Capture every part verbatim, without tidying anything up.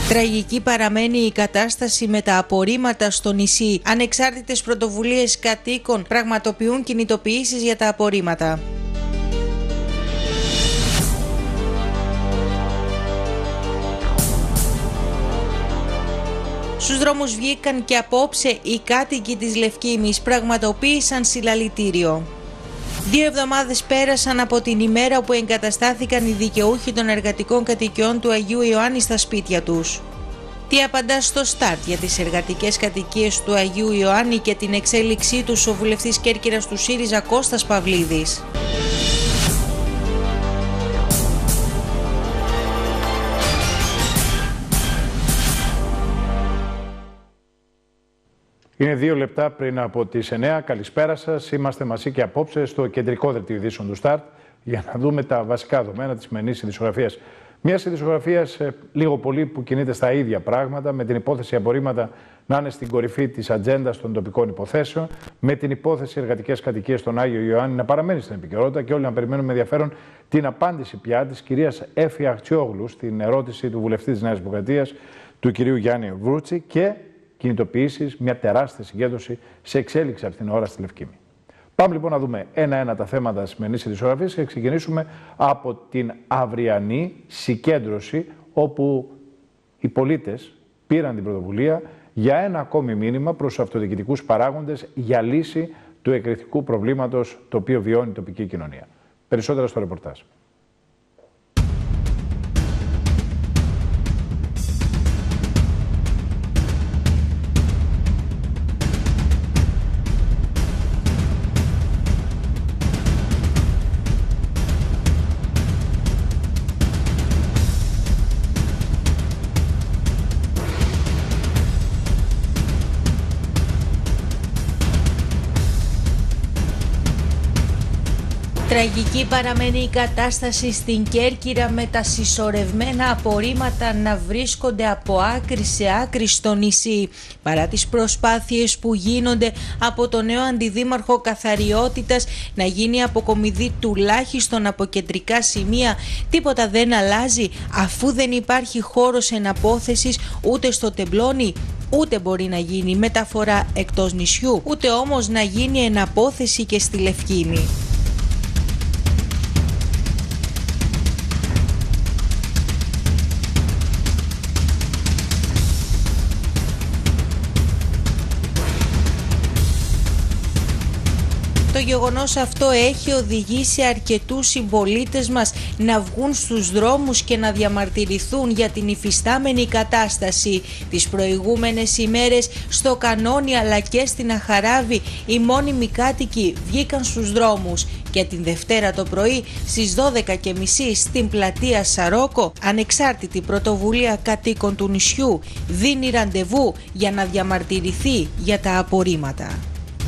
Τραγική παραμένει η κατάσταση με τα απορρίμματα στο νησί. Ανεξάρτητες πρωτοβουλίες κατοίκων πραγματοποιούν κινητοποιήσεις για τα απορρίμματα. Στους δρόμους βγήκαν και απόψε οι κάτοικοι της Λευκήμης, πραγματοποίησαν συλλαλητήριο. Δύο εβδομάδες πέρασαν από την ημέρα που εγκαταστάθηκαν οι δικαιούχοι των εργατικών κατοικιών του Αγίου Ιωάννη στα σπίτια τους. Τι απαντά στο Σταρτ για τις εργατικές κατοικίες του Αγίου Ιωάννη και την εξέλιξή τους ο βουλευτής Κέρκυρας του ΣΥΡΙΖΑ Κώστας Παυλίδης. Είναι δύο λεπτά πριν από τις εννέα. Καλησπέρα σας. Είμαστε μαζί και απόψε στο κεντρικό δελτίο ειδήσεων του Σταρτ για να δούμε τα βασικά δεδομένα της σημερινής ειδησιογραφίας. Μια ειδησιογραφίας λίγο πολύ που κινείται στα ίδια πράγματα, με την υπόθεση απορρίμματα να είναι στην κορυφή της ατζέντας των τοπικών υποθέσεων, με την υπόθεση εργατικές κατοικίες στον Άγιο Ιωάννη να παραμένει στην επικαιρότητα και όλοι να περιμένουμε με ενδιαφέρον την απάντηση πια της κυρίας Έφη Αχτσιόγλου στην ερώτηση του βουλευτή της Νέας Δημοκρατίας, του κυρίου Γιάννη Βρούτση, και κινητοποιήσεις, μια τεράστια συγκέντρωση σε εξέλιξη αυτήν την ώρα στη Λευκήμη. Πάμε λοιπόν να δούμε ένα-ένα τα θέματα της σημερινής ειδησιογραφίας και ξεκινήσουμε από την αυριανή συγκέντρωση, όπου οι πολίτες πήραν την πρωτοβουλία για ένα ακόμη μήνυμα προς τους αυτοδιοικητικούς παράγοντες για λύση του εκρηκτικού προβλήματος το οποίο βιώνει η τοπική κοινωνία. Περισσότερα στο ρεπορτάζ. Τραγική παραμένει η κατάσταση στην Κέρκυρα, με τα συσσωρευμένα απορρίμματα να βρίσκονται από άκρη σε άκρη στο νησί. Παρά τις προσπάθειες που γίνονται από το νέο αντιδήμαρχο καθαριότητας να γίνει αποκομιδή τουλάχιστον από κεντρικά σημεία, τίποτα δεν αλλάζει, αφού δεν υπάρχει χώρος εναπόθεσης ούτε στο Τεμπλόνι, ούτε μπορεί να γίνει μεταφορά εκτός νησιού, ούτε όμως να γίνει εναπόθεση και στη Λευκήμη. Το γεγονός αυτό έχει οδηγήσει αρκετούς συμπολίτες μας να βγουν στους δρόμους και να διαμαρτυρηθούν για την υφιστάμενη κατάσταση. Τις προηγούμενες ημέρες στο Κανόνι αλλά και στην Αχαράβη οι μόνιμοι κάτοικοι βγήκαν στους δρόμους και την Δευτέρα το πρωί στις δώδεκα και μισή στην πλατεία Σαρόκο ανεξάρτητη πρωτοβουλία κατοίκων του νησιού δίνει ραντεβού για να διαμαρτυρηθεί για τα απορρίμματα.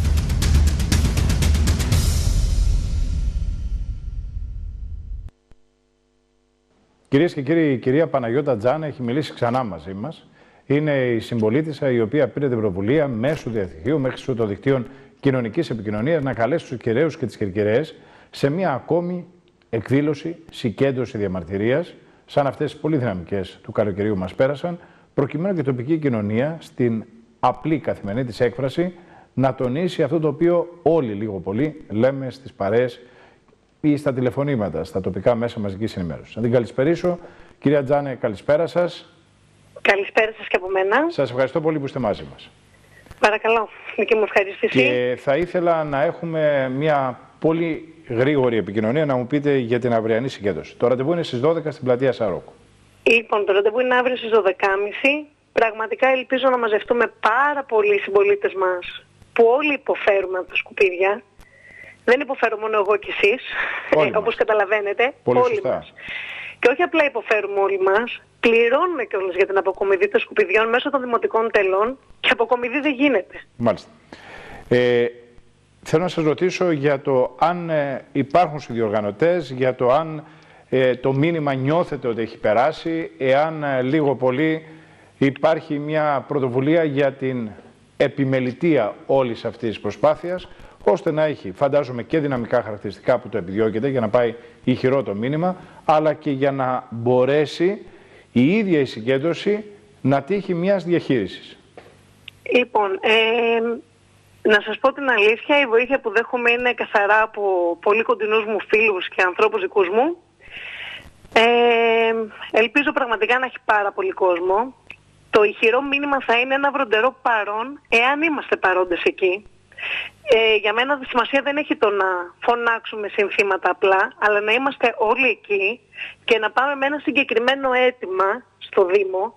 Κυρίες και κύριοι, η κυρία Παναγιώτα Τζάνα έχει μιλήσει ξανά μαζί μας. Είναι η συμπολίτησα η οποία πήρε την πρωτοβουλία μέσω διαδικτύου, μέχρι των δικτύων κοινωνικής επικοινωνίας, να καλέσει τους Κεραίους και τις Κερκυραίες σε μια ακόμη εκδήλωση, συγκέντρωση διαμαρτυρίας, σαν αυτές τις πολύ δυναμικές του καλοκαιριού μας πέρασαν, προκειμένου και η τοπική κοινωνία στην απλή καθημερινή της έκφραση να τονίσει αυτό το οποίο όλοι λίγο πολύ λέμε στις παρέες ή στα τηλεφωνήματα, στα τοπικά μέσα μαζικής ενημέρωσης. Να την καλησπερίσω. Κυρία Τζάνε, καλησπέρα σας. Καλησπέρα σας και από μένα. Σας ευχαριστώ πολύ που είστε μαζί μας. Παρακαλώ, δική μου ευχαριστήση. Και θα ήθελα να έχουμε μια πολύ γρήγορη επικοινωνία, να μου πείτε για την αυριανή συγκέντρωση. Το ραντεβού είναι στις δώδεκα στην πλατεία Σαρόκου. Λοιπόν, το ραντεβού είναι αύριο στις δώδεκα και μισή. Πραγματικά ελπίζω να μαζευτούμε πάρα πολλοί οι συμπολίτες μας, που όλοι υποφέρουμε από τα σκουπίδια. Δεν υποφέρω μόνο εγώ και εσείς, όπως καταλαβαίνετε, πολύ όλοι σωστά. μας. Και όχι απλά υποφέρουμε όλοι μας, πληρώνουμε κιόλας για την αποκομιδή των σκουπιδιών μέσω των δημοτικών τελών και αποκομιδή δεν γίνεται. Μάλιστα. Ε, θέλω να σας ρωτήσω για το αν ε, υπάρχουν συνδιοργανωτές, για το αν ε, το μήνυμα νιώθετε ότι έχει περάσει, εάν ε, λίγο πολύ υπάρχει μια πρωτοβουλία για την επιμελητία όλης αυτής της προσπάθειας, ώστε να έχει, φαντάζομαι, και δυναμικά χαρακτηριστικά που το επιδιώκεται για να πάει ηχηρό το μήνυμα, αλλά και για να μπορέσει η ίδια η συγκέντρωση να τύχει μιας διαχείρισης? Λοιπόν, ε, να σας πω την αλήθεια, η βοήθεια που δέχομαι είναι καθαρά από πολύ κοντινούς μου φίλους και ανθρώπους δικούς μου. Ε, ελπίζω πραγματικά να έχει πάρα πολύ κόσμο. Το ηχηρό μήνυμα θα είναι ένα βροντερό παρόν, εάν είμαστε παρόντες εκεί. Ε, για μένα σημασία δεν έχει το να φωνάξουμε συνθήματα απλά, αλλά να είμαστε όλοι εκεί και να πάμε με ένα συγκεκριμένο αίτημα στο Δήμο.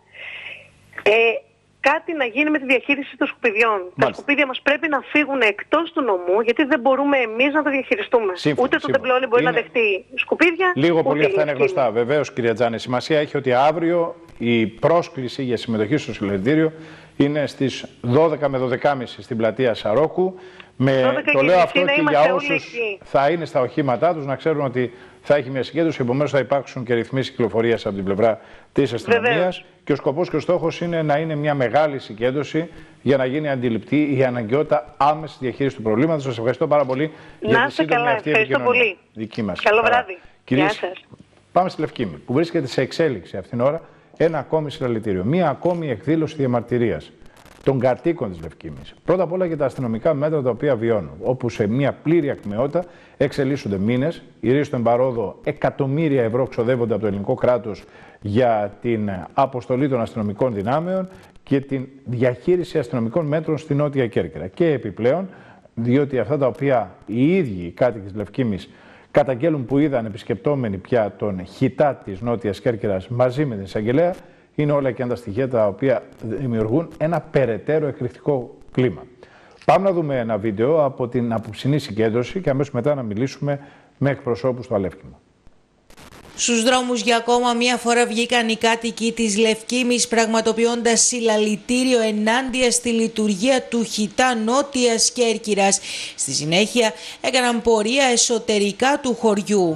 Ε, κάτι να γίνει με τη διαχείριση των σκουπιδιών. Μάλιστα. Τα σκουπίδια μας πρέπει να φύγουν εκτός του νομού, γιατί δεν μπορούμε εμείς να τα διαχειριστούμε. Σύμφωνα, ούτε το τεμπλόνι μπορεί είναι... να δεχτεί σκουπίδια. Λίγο πολύ αυτά είναι γνωστά. Βεβαίως, κυρία Τζάνη, σημασία έχει ότι αύριο η πρόσκληση για συμμετοχή στο συλλαλητήριο είναι στις δώδεκα με δώδεκα και μισή στην πλατεία Σαρόκου. Με, το λέω αυτό και για όσους θα είναι στα οχήματά τους να ξέρουν ότι θα έχει μια συγκέντρωση, επομένως θα υπάρξουν και ρυθμίσεις κυκλοφορίας από την πλευρά της αστυνομίας. Και ο σκοπός και ο στόχος είναι να είναι μια μεγάλη συγκέντρωση για να γίνει αντιληπτή η αναγκαιότητα άμεση διαχείριση του προβλήματος. Σας ευχαριστώ πάρα πολύ να για τη σύντομη καλά, αυτή επικοινωνία. Δική μας. Καλό βράδυ. Κυρίες, πάμε στη Λευκήμη, που βρίσκεται σε εξέλιξη αυτήν την ώρα ένα ακόμη συλλαλητήριο. Μία ακόμη εκδήλωση διαμαρτυρίας των κατοίκων της Λευκήμης. Πρώτα απ' όλα για τα αστυνομικά μέτρα τα οποία βιώνουν, όπου σε μια πλήρη ακμαιότητα εξελίσσονται μήνες. Ιδίως στον παρόδο εκατομμύρια ευρώ ξοδεύονται από το ελληνικό κράτος για την αποστολή των αστυνομικών δυνάμεων και την διαχείριση αστυνομικών μέτρων στη Νότια Κέρκυρα. Και επιπλέον, διότι αυτά τα οποία οι ίδιοι οι κάτοικοι της Λευκήμης καταγγέλουν που είδαν επισκεπτόμενοι πια τον χιτά της Νότιας Κέρκυρας μαζί με την εισαγγελέα, είναι όλα και τα στοιχεία τα οποία δημιουργούν ένα περαιτέρω εκρηκτικό κλίμα. Πάμε να δούμε ένα βίντεο από την απόψινή συγκέντρωση και αμέσως μετά να μιλήσουμε με εκπροσώπους του Αλεύκημου. Στους δρόμους για ακόμα μία φορά βγήκαν οι κάτοικοι της Λευκήμης πραγματοποιώντας συλλαλητήριο ενάντια στη λειτουργία του χιτά Νότιας Κέρκυρας. Στη συνέχεια έκαναν πορεία εσωτερικά του χωριού.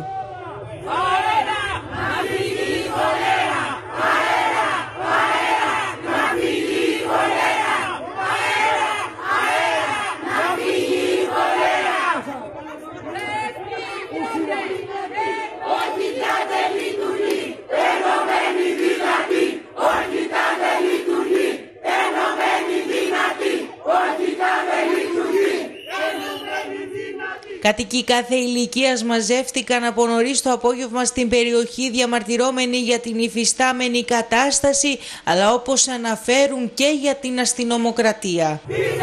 Κατοικοί κάθε ηλικίας μαζεύτηκαν από νωρίς το απόγευμα στην περιοχή διαμαρτυρώμενοι για την υφιστάμενη κατάσταση, αλλά όπως αναφέρουν και για την αστυνομοκρατία.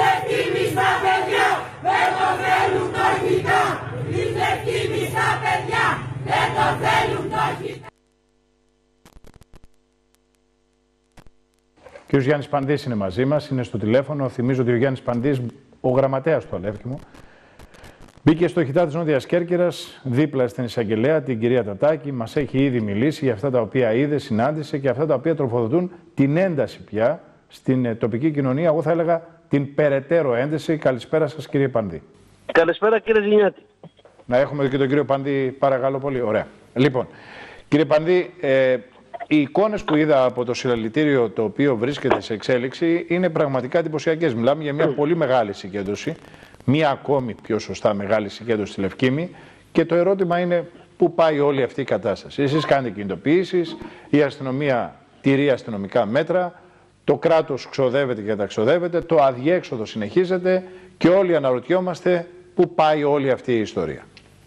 Ο κ. Γιάννης Παντής είναι μαζί μας, είναι στο τηλέφωνο. Θυμίζω ότι ο Γιάννης Παντής, ο γραμματέας του Αλεύκημου, μπήκε στο χιτά της Νότιας Κέρκυρας, δίπλα στην εισαγγελέα, την κυρία Τατάκη. Μας έχει ήδη μιλήσει για αυτά τα οποία είδε, συνάντησε και αυτά τα οποία τροφοδοτούν την ένταση πια στην τοπική κοινωνία. Εγώ θα έλεγα την περαιτέρω ένταση. Καλησπέρα σας, κύριε Παντή. Καλησπέρα, κύριε Ζηνιάτη. Να έχουμε και τον κύριο Παντή, παρακαλώ πολύ. Ωραία. Λοιπόν, κύριε Παντή, ε, οι εικόνες που είδα από το συλλαλητήριο το οποίο βρίσκεται σε εξέλιξη είναι πραγματικά εντυπωσιακές. Μιλάμε για μια πολύ μεγάλη συγκέντρωση. Μία ακόμη πιο σωστά μεγάλη συγκέντρωση στη Λευκήμη και το ερώτημα είναι πού πάει όλη αυτή η κατάσταση. Εσείς κάνετε κινητοποιήσεις, η αστυνομία τηρεί αστυνομικά μέτρα, το κράτος ξοδεύεται και τα ξοδεύεται, το αδιέξοδο συνεχίζεται και όλοι αναρωτιόμαστε πού πάει όλη αυτή η ιστορία.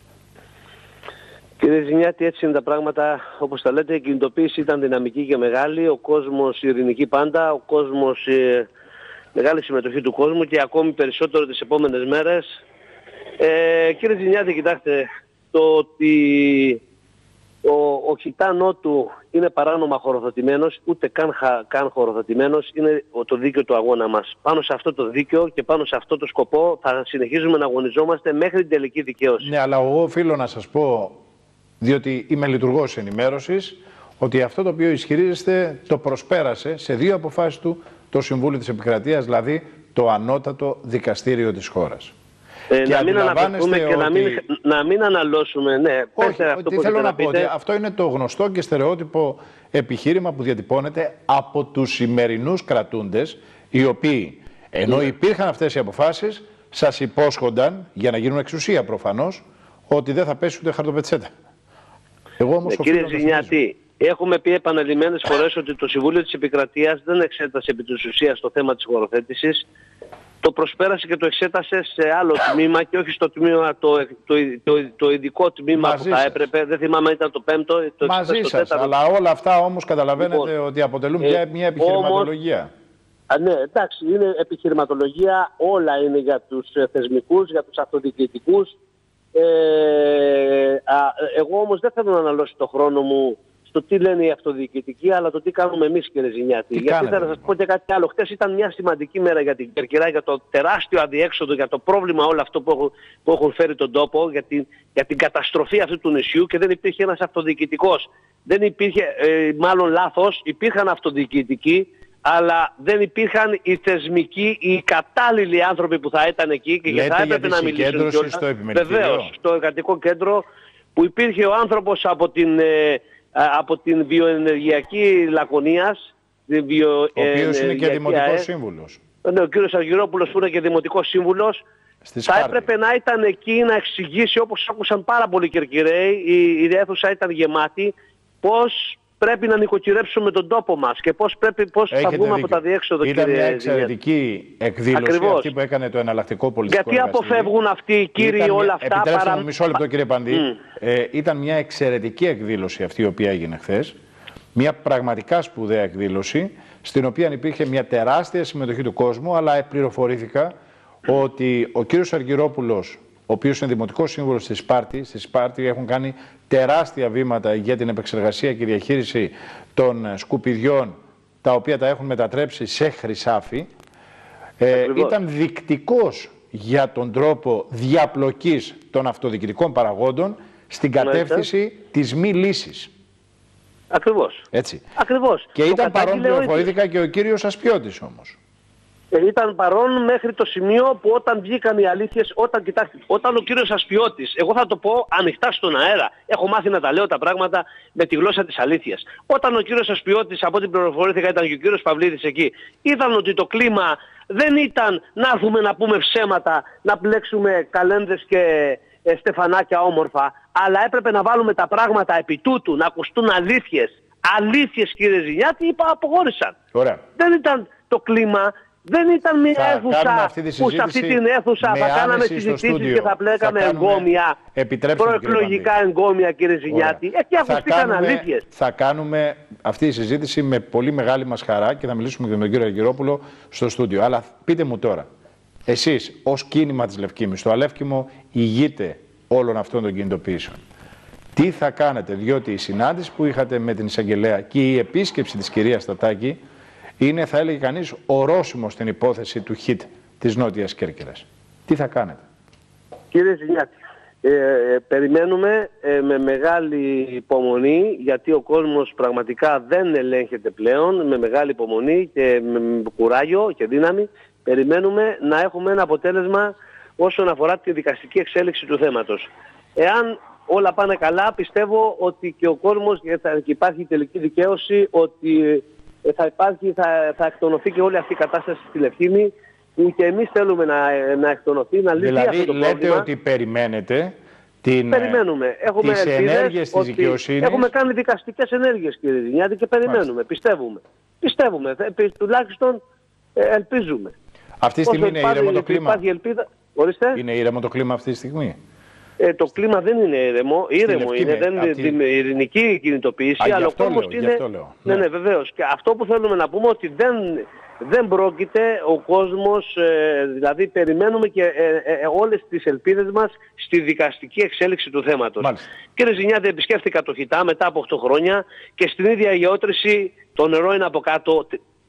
Κύριε Ζηνιάτη, έτσι είναι τα πράγματα όπως τα λέτε. Η κινητοποίηση ήταν δυναμική και μεγάλη, ο κόσμος ειρηνική πάντα, ο κόσμος... Ε... μεγάλη συμμετοχή του κόσμου και ακόμη περισσότερο τις επόμενες μέρες. Ε, κύριε Ζηνιάτη, κοιτάξτε, το ότι ο, ο χιτά Νότου είναι παράνομα χωροθετημένος, ούτε καν, καν χωροθετημένος, είναι το δίκαιο του αγώνα μας. Πάνω σε αυτό το δίκαιο και πάνω σε αυτό το σκοπό θα συνεχίζουμε να αγωνιζόμαστε μέχρι την τελική δικαίωση. Ναι, αλλά εγώ οφείλω να σας πω, διότι είμαι λειτουργός ενημέρωσης, ότι αυτό το οποίο ισχυρίζεστε το προσπέρασε σε δύο αποφάσεις του το Συμβούλιο της Επικρατείας, δηλαδή το ανώτατο δικαστήριο της χώρας. Ε, και να μην αναφερθούμε και ότι... να, μην, να μην αναλώσουμε, ναι, όχι, αυτό τι που θέλω να, να πω, ότι αυτό είναι το γνωστό και στερεότυπο επιχείρημα που διατυπώνεται από τους σημερινούς κρατούντες, οι οποίοι, ενώ ναι. υπήρχαν αυτές οι αποφάσεις, σας υπόσχονταν, για να γίνουν εξουσία προφανώς, ότι δεν θα πέσει ούτε χαρτοπετσέτα. Εγώ όμως ναι, κύριε Ζηνιάτη, Έχουμε πει επαναλημμένες φορές ότι το Συμβούλιο της Επικρατείας δεν εξέτασε επί της ουσίας το θέμα της χωροθέτησης. Το προσπέρασε και το εξέτασε σε άλλο τμήμα και όχι στο τμήμα, το, το, το, το ειδικό τμήμα Μαζί που θα σας. έπρεπε. Δεν θυμάμαι αν ήταν το πέμπτο. Το Μαζί σας, αλλά όλα αυτά όμως καταλαβαίνετε λοιπόν, ότι αποτελούν ε, πια μια επιχειρηματολογία. Όμως, α, ναι, εντάξει, είναι επιχειρηματολογία, όλα είναι για τους θεσμικούς, για τους αυτοδιοικητικούς. Ε, α, εγώ όμως δεν θέλω να αναλώσω το χρόνο μου το τι λένε οι αυτοδιοικητικοί, αλλά το τι κάνουμε εμείς, κύριε Ζηνιάτη. Γιατί θα σας πω και κάτι άλλο. Χτες ήταν μια σημαντική μέρα για την Κέρκυρα, για το τεράστιο αδιέξοδο, για το πρόβλημα όλο αυτό που έχουν, που έχουν φέρει τον τόπο, για την, για την καταστροφή αυτού του νησιού και δεν υπήρχε ένας αυτοδιοικητικός. Δεν υπήρχε, ε, μάλλον λάθος, υπήρχαν αυτοδιοικητικοί, αλλά δεν υπήρχαν οι θεσμικοί, οι κατάλληλοι άνθρωποι που θα ήταν εκεί και Λέτε θα έπρεπε για να μιλήσουν κιόλας. Στο επιμελητήριο. Βεβαίως, στο εργατικό κέντρο που υπήρχε ο άνθρωπος από την... Ε, από την βιοενεργειακή Λακωνίας, ο οποίος είναι και δημοτικός σύμβουλος. Ναι, ο κύριος Αργυρόπουλος που είναι και δημοτικός σύμβουλος, θα Σπάρτη. έπρεπε να ήταν εκεί να εξηγήσει, όπως άκουσαν πάρα πολλοί Κερκυραίοι, η, η αίθουσα ήταν γεμάτη, πώς πρέπει να νοικοκυρέψουμε τον τόπο μας και πώς, πρέπει, πώς θα βγούμε από τα διέξοδο. Ήταν μια εξαιρετική εκδήλωση Ακριβώς. αυτή που έκανε το εναλλακτικό πολιτικό Γιατί εργαστήρι. αποφεύγουν αυτοί οι κύριοι ήταν, όλα αυτά. Επιτρέψτε παρα... μου μισό λεπτό κύριε Παντή. Mm. Ε, ήταν μια εξαιρετική εκδήλωση αυτή η οποία έγινε χθες. Μια πραγματικά σπουδαία εκδήλωση στην οποία υπήρχε μια τεράστια συμμετοχή του κόσμου, αλλά πληροφορήθηκα ότι ο κύριος Αργυρόπουλος, ο οποίος είναι δημοτικός σύμβουλος στη Σπάρτη, στη Σπάρτη έχουν κάνει τεράστια βήματα για την επεξεργασία και διαχείριση των σκουπιδιών, τα οποία τα έχουν μετατρέψει σε χρυσάφι. Ε, ήταν δεικτικός για τον τρόπο διαπλοκής των αυτοδιοικητικών παραγόντων στην κατεύθυνση Μάλιστα. της μη λύσης. Ακριβώς. Έτσι. Ακριβώς. Και το ήταν παρόν, πληροφορήθηκα, και ο κύριος Ασπιώτης όμως. Ήταν παρόν μέχρι το σημείο που όταν βγήκαν οι αλήθειες, όταν, κοιτάξτε, όταν ο κύριος Ασπιώτης, εγώ θα το πω ανοιχτά στον αέρα, έχω μάθει να τα λέω τα πράγματα με τη γλώσσα της αλήθειας. Όταν ο κύριος Ασπιώτης, από ό,τι πληροφορήθηκα, ήταν και ο κύριος Παυλίδης εκεί, είδαν ότι το κλίμα δεν ήταν να έρθουμε να πούμε ψέματα, να πλέξουμε καλένδες και ε, στεφανάκια όμορφα, αλλά έπρεπε να βάλουμε τα πράγματα επί τούτου, να ακουστούν αλήθειες. Αλήθειες, κύριε Ζηνιάτη, είπα, αποχώρησαν. Ωραία. Δεν ήταν το κλίμα. Δεν ήταν μια θα αίθουσα που σε αυτή την αίθουσα θα κάναμε συζητήσεις και θα πλέκαμε εγκόμια, προεκλογικά εγκόμια, κύριε Ζηνιάτη. Εκεί ακουστήκαν αλήθειες. Θα κάνουμε αυτή η συζήτηση με πολύ μεγάλη μας χαρά και θα μιλήσουμε και με τον κύριο Αργυρόπουλο στο στούντιο. Αλλά πείτε μου τώρα, εσείς ως κίνημα της Λευκήμης, το Αλεύκημο ηγείται όλων αυτών των κινητοποιήσεων. Τι θα κάνετε, διότι η συνάντηση που είχατε με την εισαγγελέα και η επίσκεψη της κυρίας Στατάκη είναι, θα έλεγε κανείς, ορόσημο στην υπόθεση του χιτ της Νότιας Κέρκυρας. Τι θα κάνετε? Κύριε Ζηνιάτη, ε, ε, περιμένουμε ε, με μεγάλη υπομονή, γιατί ο κόσμος πραγματικά δεν ελέγχεται πλέον, με μεγάλη υπομονή και με, με κουράγιο και δύναμη, περιμένουμε να έχουμε ένα αποτέλεσμα όσον αφορά τη δικαστική εξέλιξη του θέματος. Εάν όλα πάνε καλά, πιστεύω ότι και ο κόσμος, και θα υπάρχει τελική δικαίωση, ότι θα υπάρχει, θα, θα εκτονωθεί και όλη αυτή η κατάσταση στη Λευκήμη, που και εμείς θέλουμε να, να εκτονωθεί, να λυθεί δηλαδή, αυτό το πρόβλημα. Δηλαδή λέτε ότι περιμένετε την, περιμένουμε. Έχουμε τις ενέργειες της δικαιοσύνης. Έχουμε κάνει δικαστικές ενέργειες, κύριε Ζηνιάτη, και περιμένουμε, Μάλιστα. πιστεύουμε. Πιστεύουμε, τουλάχιστον ελπίζουμε. Αυτή τη στιγμή είναι ήρεμο το κλίμα. Υπάρχει ελπίδα. Ορίστε. Είναι ήρεμο το κλίμα αυτή τη στιγμή. Ε, το κλίμα δεν είναι ήρεμο, ήρεμο είναι, δεν είναι τη... ειρηνική κινητοποίηση, Α, αλλά ο κόσμος είναι... Ναι, ναι, ναι, βεβαίως. Και αυτό που θέλουμε να πούμε ότι δεν, δεν πρόκειται ο κόσμος, ε, δηλαδή περιμένουμε και ε, ε, όλες τις ελπίδες μας στη δικαστική εξέλιξη του θέματος. Μάλιστα. Κύριε Ζηνιάτη, επισκέφθηκα το Χιτά μετά από οκτώ χρόνια και στην ίδια γεώτρηση το νερό είναι από κάτω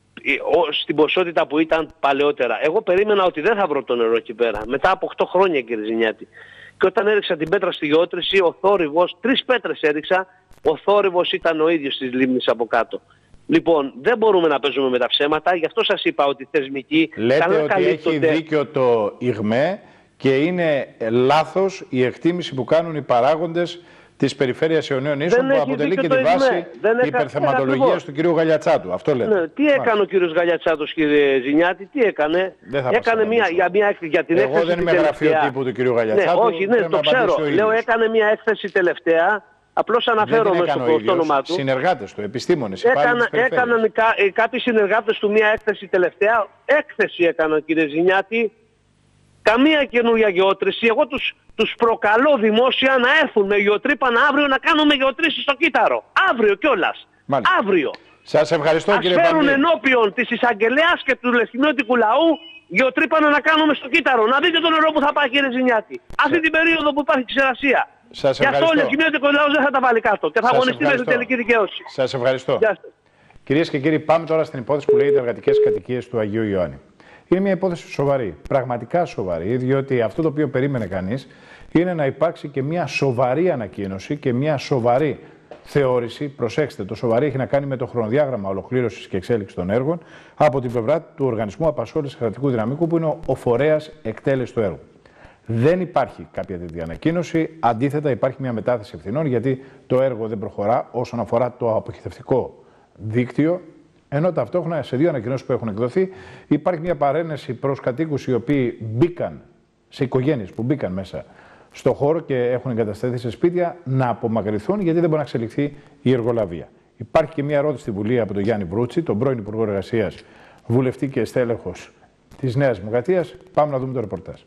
στην ποσότητα που ήταν παλαιότερα. Εγώ περίμενα ότι δεν θα βρω το νερό εκεί πέρα. Μετά από οκτώ χρόνια, κύριε Ζηνιάτη. Και όταν έριξα την πέτρα στη γεώτρηση, ο θόρυβος, τρεις πέτρες έριξα, ο θόρυβος ήταν ο ίδιος της λίμνης από κάτω. Λοιπόν, δεν μπορούμε να παίζουμε με τα ψέματα, γι' αυτό σας είπα ότι θεσμικοί... Λέτε ότι καλύπτονται... έχει δίκιο το ΙΓΜΕ και είναι λάθος η εκτίμηση που κάνουν οι παράγοντες της Περιφέρειας Ιωνίων Ίσων, που αποτελεί και τη βάση υπερθεματολογίας του κ. Γαλιατσάτου. Αυτό λέτε. Ναι, τι έκανε ο κ. Γαλιατσάτος, κύριε Ζηνιάτη, τι έκανε? Έκανε μια, για, μια, για την έκθεση. Εγώ δεν είμαι γραφείο τύπου του κ. Γαλιατσάτου. Ναι, όχι, ναι, το ξέρω. Λέω, έκανε μια έκθεση τελευταία Απλώς αναφέρομαι στο, στο όνομά του. Συνεργάτες του, επιστήμονες. Έκανα, έκαναν κα, κάποιοι συνεργάτες του μια έκθεση τελευταία. Έκθεση έκαναν, κύριε Ζηνιάτη. Καμία καινούργια γεώτρηση. Εγώ τους, τους προκαλώ δημόσια να έρθουν με γεωτρύπανα αύριο να κάνουμε γεωτρήσεις στο Κύτταρο. Αύριο κιόλας. Αύριο. Σας ευχαριστώ, Ας κύριε φέρουν Παμπλή. ενώπιον της εισαγγελέας και του λεχημιώτικου λαού γεωτρύπανα να κάνουμε στο Κύτταρο. Να δείτε το νερό που θα πάει, κύριε Ζηνιάτη. Αυτή την περίοδο που υπάρχει ξερασία. Σας Γι' αυτό ο λεχημιώτικος λαός δεν θα τα βάλει κάτω και θα αγωνιστεί με την τελική δικαίωση. Σας ευχαριστώ. Κυρίες και κύριοι, πάμε τώρα στην υπόθεση που λέγεται Εργατικές Κατοικίες του Αγίου Ιωάννη. Είναι μια υπόθεση σοβαρή, πραγματικά σοβαρή, διότι αυτό το οποίο περίμενε κανείς είναι να υπάρξει και μια σοβαρή ανακοίνωση και μια σοβαρή θεώρηση. Προσέξτε, το σοβαρή έχει να κάνει με το χρονοδιάγραμμα ολοκλήρωσης και εξέλιξης των έργων από την πλευρά του Οργανισμού Απασχόλησης Εργατικού Δυναμικού, που είναι ο φορέας εκτέλεσης του έργου. Δεν υπάρχει κάποια τέτοια ανακοίνωση. Αντίθετα, υπάρχει μια μετάθεση ευθυνών, γιατί το έργο δεν προχωρά όσον αφορά το αποχετευτικό δίκτυο. Ενώ ταυτόχρονα σε δύο ανακοινώσεις που έχουν εκδοθεί υπάρχει μια παρένεση προς κατοίκους οι οποίοι μπήκαν, σε οικογένειες που μπήκαν μέσα στο χώρο και έχουν εγκατασταθεί σε σπίτια, να απομακρυνθούν γιατί δεν μπορεί να εξελιχθεί η εργολαβία. Υπάρχει και μια ερώτηση στη Βουλή από τον Γιάννη Βρούτση, τον πρώην Υπουργό Εργασίας, βουλευτή και στέλεχος της Νέας Δημοκρατίας. Πάμε να δούμε το ρεπορτάζ.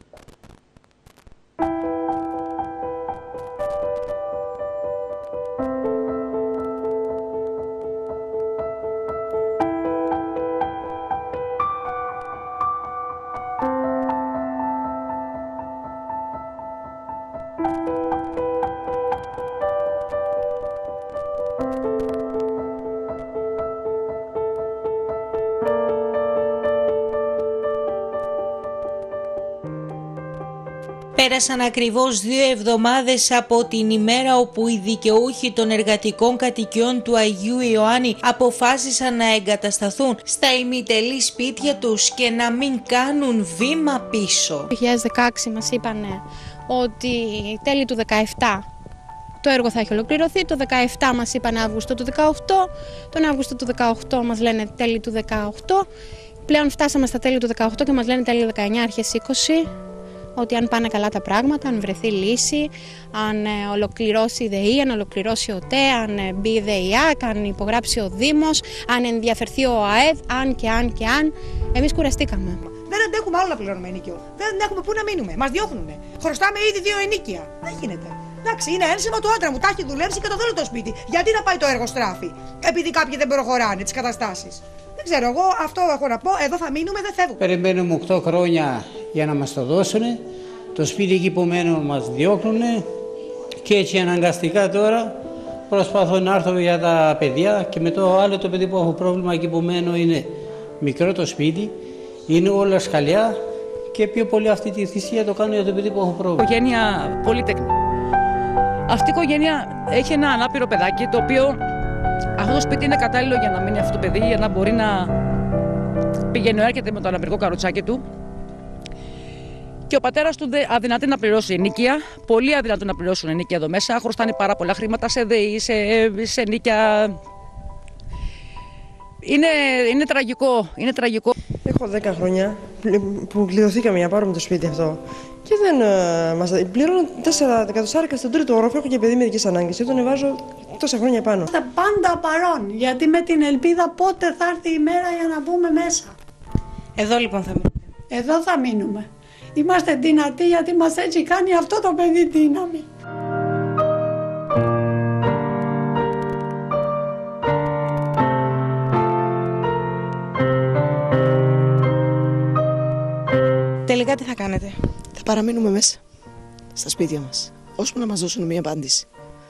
Πέρασαν ακριβώς δύο εβδομάδες από την ημέρα όπου οι δικαιούχοι των εργατικών κατοικιών του Αγίου Ιωάννη αποφάσισαν να εγκατασταθούν στα ημιτελή σπίτια τους και να μην κάνουν βήμα πίσω. Το δύο χιλιάδες δεκαέξι μας είπαν ότι τέλη του δεκαεπτά το έργο θα έχει ολοκληρωθεί, το δεκαεπτά μας είπαν Αύγουστο του δεκαοκτώ, τον Αύγουστο του δεκαοκτώ μας λένε τέλη του δεκαοκτώ, πλέον φτάσαμε στα τέλη του δεκαοκτώ και μας λένε τέλη δεκαεννιά, αρχές είκοσι. Ότι αν πάνε καλά τα πράγματα, αν βρεθεί λύση, αν ε, ολοκληρώσει η ΔΕΗ, αν ολοκληρώσει ο ΤΕ, αν ε, μπει η ΔΕΙΑΚ, αν υπογράψει ο Δήμος, αν ενδιαφερθεί ο ΑΕΔ, αν και αν και αν. Εμείς κουραστήκαμε. Δεν αντέχουμε άλλο να πληρώνουμε ενοίκιο. Δεν έχουμε πού να μείνουμε. Μας διώχνουνε. Χρωστάμε ήδη δύο ενοίκια. Δεν γίνεται. Εντάξει, είναι ένσημα του άντρα μου. Τα έχει δουλέψει και το θέλω το σπίτι. Γιατί να πάει το έργο στράφη, επειδή κάποιοι δεν προχωράνε τις καταστάσεις. Δεν ξέρω, εγώ αυτό έχω να πω. Εδώ θα μείνουμε, δεν φεύγουμε. Περιμένουμε οκτώ χρόνια για να μας το δώσουν. Το σπίτι εκεί που μένουν μας διώχνουν. Και έτσι αναγκαστικά τώρα προσπαθώ να έρθω για τα παιδιά. Και με το άλλο το παιδί που έχω πρόβλημα εκεί που μένω είναι μικρό το σπίτι. Είναι όλα σκαλιά. Και πιο πολύ αυτή τη θυσία το κάνω για το παιδί που έχω πρόβλημα. Οικογένεια πολυτέχνη. Αυτή η οικογένεια έχει ένα ανάπηρο παιδάκι, το οποίο αυτό το σπίτι είναι κατάλληλο για να μείνει αυτό το παιδί, για να μπορεί να πηγαίνει, έρχεται με το αναπηρικό καροτσάκι του. Και ο πατέρας του αδυνατεί να πληρώσει ενοίκια, πολύ αδυνατό να πληρώσουν ενοίκια εδώ μέσα. Χρωστάνε πάρα πολλά χρήματα σε ΔΕΗ, σε, σε ενοίκια. Είναι, είναι τραγικό, είναι τραγικό. Έχω δέκα χρόνια που κλειδωθήκαμε για να πάρουμε το σπίτι αυτό. Και δεν uh, μας πληρώνω τέσσερα εκατοστάρικα στον τρίτο όροφο. Έχω και παιδί με ειδικές ανάγκες. Και τον βάζω τόσα χρόνια πάνω. Είμαστε πάντα παρόν, γιατί με την ελπίδα πότε θα έρθει η μέρα για να μπούμε μέσα. Εδώ λοιπόν θα μείνουμε. Εδώ θα μείνουμε. Είμαστε δυνατοί γιατί μας έτσι κάνει αυτό το παιδί δύναμη. Τελικά τι θα κάνετε? Θα παραμείνουμε μέσα, στα σπίτια μας, ώσπου να μας δώσουν μια απάντηση.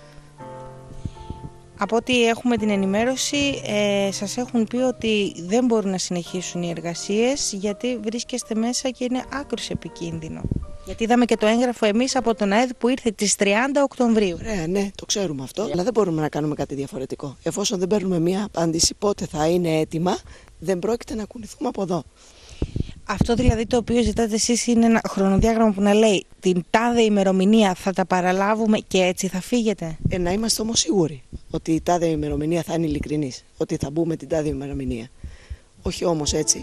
Από ό,τι έχουμε την ενημέρωση, ε, σας έχουν πει ότι δεν μπορούν να συνεχίσουν οι εργασίες γιατί βρίσκεστε μέσα και είναι άκρως επικίνδυνο. Γιατί είδαμε και το έγγραφο εμείς από τον ΑΕΔ που ήρθε τις τριάντα Οκτωβρίου. Ωραία, ναι, το ξέρουμε αυτό, αλλά δεν μπορούμε να κάνουμε κάτι διαφορετικό. Εφόσον δεν παίρνουμε μια απάντηση πότε θα είναι έτοιμα, δεν πρόκειται να κουνηθούμε από εδώ. Αυτό δηλαδή το οποίο ζητάτε εσείς είναι ένα χρονοδιάγραμμα που να λέει την τάδε ημερομηνία θα τα παραλάβουμε και έτσι θα φύγετε. Ε, να είμαστε όμως σίγουροι ότι η τάδε ημερομηνία θα είναι ειλικρινής, ότι θα μπούμε την τάδε ημερομηνία. Όχι όμως έτσι.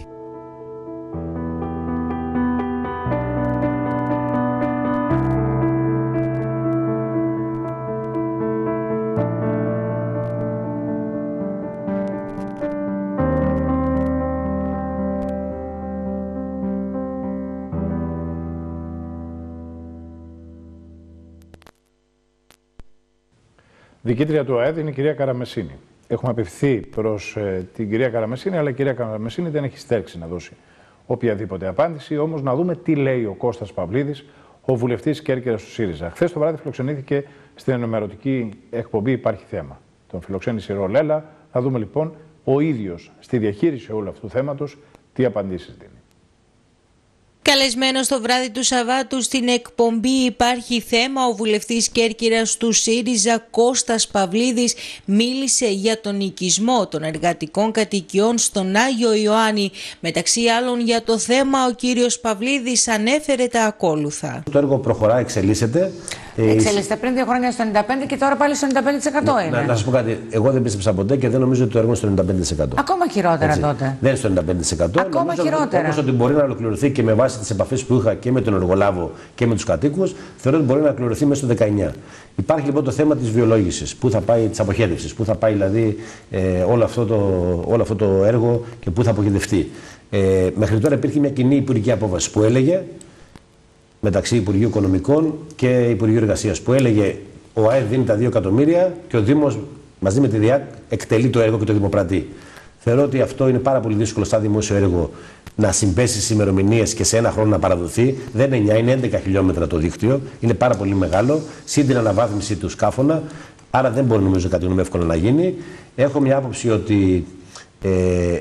Διοικήτρια του ΑΕΔ είναι η κυρία Καραμεσίνη. Έχουμε απευθυνθεί προς ε, την κυρία Καραμεσίνη, αλλά η κυρία Καραμεσίνη δεν έχει στέρξει να δώσει οποιαδήποτε απάντηση. Όμως να δούμε τι λέει ο Κώστας Παυλίδης, ο βουλευτής Κέρκυρας του ΣΥΡΙΖΑ. Χθες το βράδυ φιλοξενήθηκε στην ενημερωτική εκπομπή Υπάρχει Θέμα. Τον φιλοξένησε η Ρολέλα. Θα δούμε λοιπόν ο ίδιος στη διαχείριση όλου αυτού του θέματος τι απαντήσεις δίνει. Καλεσμένος το βράδυ του Σαββάτου στην εκπομπή Υπάρχει Θέμα, ο βουλευτής Κέρκυρας του ΣΥΡΙΖΑ Κώστας Παυλίδης μίλησε για τον οικισμό των εργατικών κατοικιών στον Άγιο Ιωάννη. Μεταξύ άλλων για το θέμα ο κύριος Παυλίδης ανέφερε τα ακόλουθα. Το έργο προχωρά, εξελίσσεται. Εξελίσσεται πριν δύο χρόνια στο ενενήντα πέντε και τώρα πάλι στο ενενήντα πέντε τοις εκατό είναι. Να, να σας πω κάτι. Εγώ δεν πίστεψα ποτέ και δεν νομίζω ότι το έργο είναι στο ενενήντα πέντε τοις εκατό. Ακόμα χειρότερα Έτσι. τότε. Δεν είναι στο ενενήντα πέντε τοις εκατό. Ακόμα νομίζω χειρότερα. Όμως ότι μπορεί να ολοκληρωθεί και με βάση τις επαφές που είχα και με τον εργολάβο και με τους κατοίκους, θεωρώ ότι μπορεί να ολοκληρωθεί μέσα στο δεκαεννιά. Υπάρχει λοιπόν το θέμα της βιολόγησης, πού θα πάει, της αποχέτευσης, πού θα πάει δηλαδή ε, όλο, αυτό το, όλο αυτό το έργο και πού θα αποχετευτεί. Ε, μέχρι τώρα υπήρχε μια κοινή υπουργική απόφαση που έλεγε, μεταξύ Υπουργείου Οικονομικών και Υπουργείου Εργασίας, που έλεγε ο ΑΕΔ δίνει τα δύο εκατομμύρια και ο Δήμος μαζί με τη ΔΙΑΚ εκτελεί το έργο και το δημοπρατεί. Θεωρώ ότι αυτό είναι πάρα πολύ δύσκολο σαν δημόσιο έργο να συμπέσει στις ημερομηνίες και σε ένα χρόνο να παραδοθεί. Δεν είναι εννιά, είναι έντεκα χιλιόμετρα το δίκτυο, είναι πάρα πολύ μεγάλο. Συν την αναβάθμιση του σκάφωνα, άρα δεν μπορεί νομίζω κάτι γνώμη εύκολα να γίνει. Έχω μια άποψη ότι ε,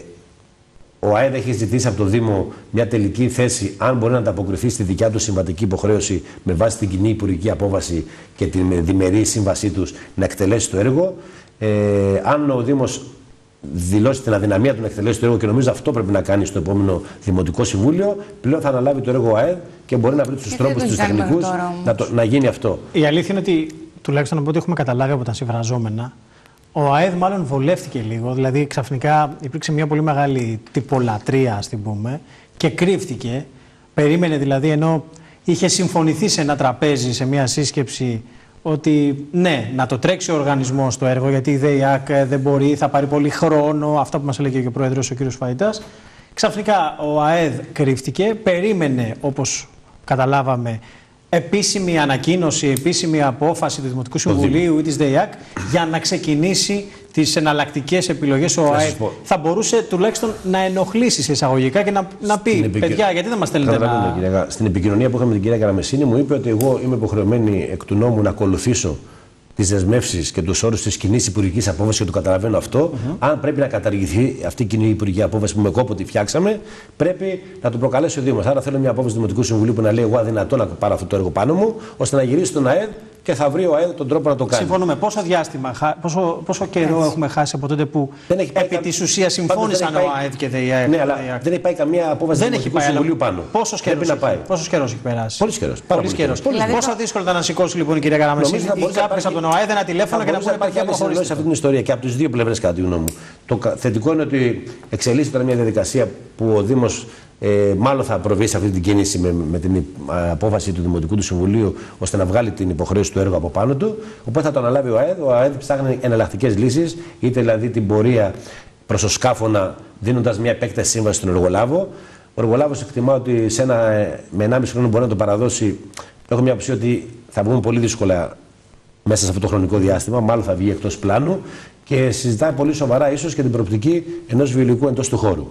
ο ΑΕΔ έχει ζητήσει από το Δήμο μια τελική θέση, αν μπορεί να ανταποκριθεί στη δικιά του συμβατική υποχρέωση με βάση την κοινή υπουργική απόφαση και την διμερή σύμβασή του να εκτελέσει το έργο. Ε, αν ο Δήμος δηλώσει την αδυναμία του να εκτελέσει το έργο, και νομίζω αυτό πρέπει να κάνει στο επόμενο Δημοτικό Συμβούλιο, πλέον θα αναλάβει το έργο ο ΑΕΔ και μπορεί να βρει του τρόπου, του τεχνικού να, να γίνει αυτό. Η αλήθεια είναι ότι, τουλάχιστον από ό,τι έχουμε καταλάβει από τα συμφραζόμενα, ο ΑΕΔ μάλλον βολεύτηκε λίγο, δηλαδή ξαφνικά υπήρξε μια πολύ μεγάλη τυπολατρεία, ας την πούμε, και κρύφτηκε. Περίμενε δηλαδή, ενώ είχε συμφωνηθεί σε ένα τραπέζι, σε μια σύσκεψη, ότι ναι, να το τρέξει ο οργανισμός στο έργο, γιατί η ΔΕΙΑΚ δεν μπορεί, θα πάρει πολύ χρόνο, αυτό που μας έλεγε και ο Πρόεδρος ο κ. Φαϊτάς. Ξαφνικά ο ΑΕΔ κρύφτηκε, περίμενε, όπως καταλάβαμε, επίσημη ανακοίνωση, επίσημη απόφαση του Δημοτικού Συμβουλίου ή της ΔΕΙΑΚ για να ξεκινήσει τις εναλλακτικές επιλογές. Ο ΑΕΔ θα μπορούσε τουλάχιστον να ενοχλήσει σε εισαγωγικά και να, να πει επικοι... παιδιά, γιατί δεν μας στέλνετε να... Κυρία, στην επικοινωνία που είχαμε με την κυρία Καραμεσίνη, μου είπε ότι εγώ είμαι υποχρεωμένη εκ του νόμου να ακολουθήσω τις δεσμεύσεις και τους όρους της κοινής υπουργικής απόφασης, και το καταλαβαίνω αυτό. Mm-hmm. Αν πρέπει να καταργηθεί αυτή η κοινή υπουργική απόφαση που με κόποτη φτιάξαμε, πρέπει να το προκαλέσει ο Δήμος. Άρα θέλω μια απόφαση του Δημοτικού Συμβουλίου που να λέει: εγώ αδυνατό να πάρω αυτό το έργο πάνω μου, ώστε να γυρίσει στον ΑΕΔ και θα βρει ο ΑΕΔ τον τρόπο να το κάνει. Συμφωνούμε. Πόσο διάστημα, πόσο, πόσο καιρό Έτσι. έχουμε χάσει από τότε που επί της ουσίας συμφώνησαν ο ΑΕΔ και η ΔΕΙΑΚ? Ναι, αλλά δεν έχει πάει καμία απόφαση του Δημοτικού Συμβουλίου πάνω. Πόσος καιρός έχει περάσει? Πολύ καιρός. Πολύ καιρός. Πόσο δύσκολο ήταν να σηκώσει λοιπόν η κυρία Καραμεσίνη ή κάποιος από τον ΟΑΕΔ ένα τηλέφωνο και να μπορεί να υπάρχει άλλη συνεννόηση σε αυτή την ιστορία και από τις δύο πλευρές, κατά τη γνώμη μου. Το θετικό είναι ότι εξελίσσεται τώρα μια διαδικασία που ο Δήμος ε, μάλλον θα προβεί σε αυτή την κίνηση με, με την απόφαση του Δημοτικού του Συμβουλίου, ώστε να βγάλει την υποχρέωση του έργου από πάνω του. Οπότε θα το αναλάβει ο ΑΕΔ. Ο ΑΕΔ ψάχνει εναλλακτικές λύσεις, είτε δηλαδή την πορεία προς το σκάφωνα, δίνοντας μια επέκταση σύμβαση στον εργολάβο. Ο εργολάβος εκτιμά ότι σε ένα, με ενάμιση χρόνο μπορεί να το παραδώσει. Έχω μια άποψη ότι θα βγούμε πολύ δύσκολα μέσα σε αυτό το χρονικό διάστημα, μάλλον θα βγει εκτός πλάνου και συζητάει πολύ σοβαρά ίσως και την προοπτική ενός βιολογικού εντός του χώρου.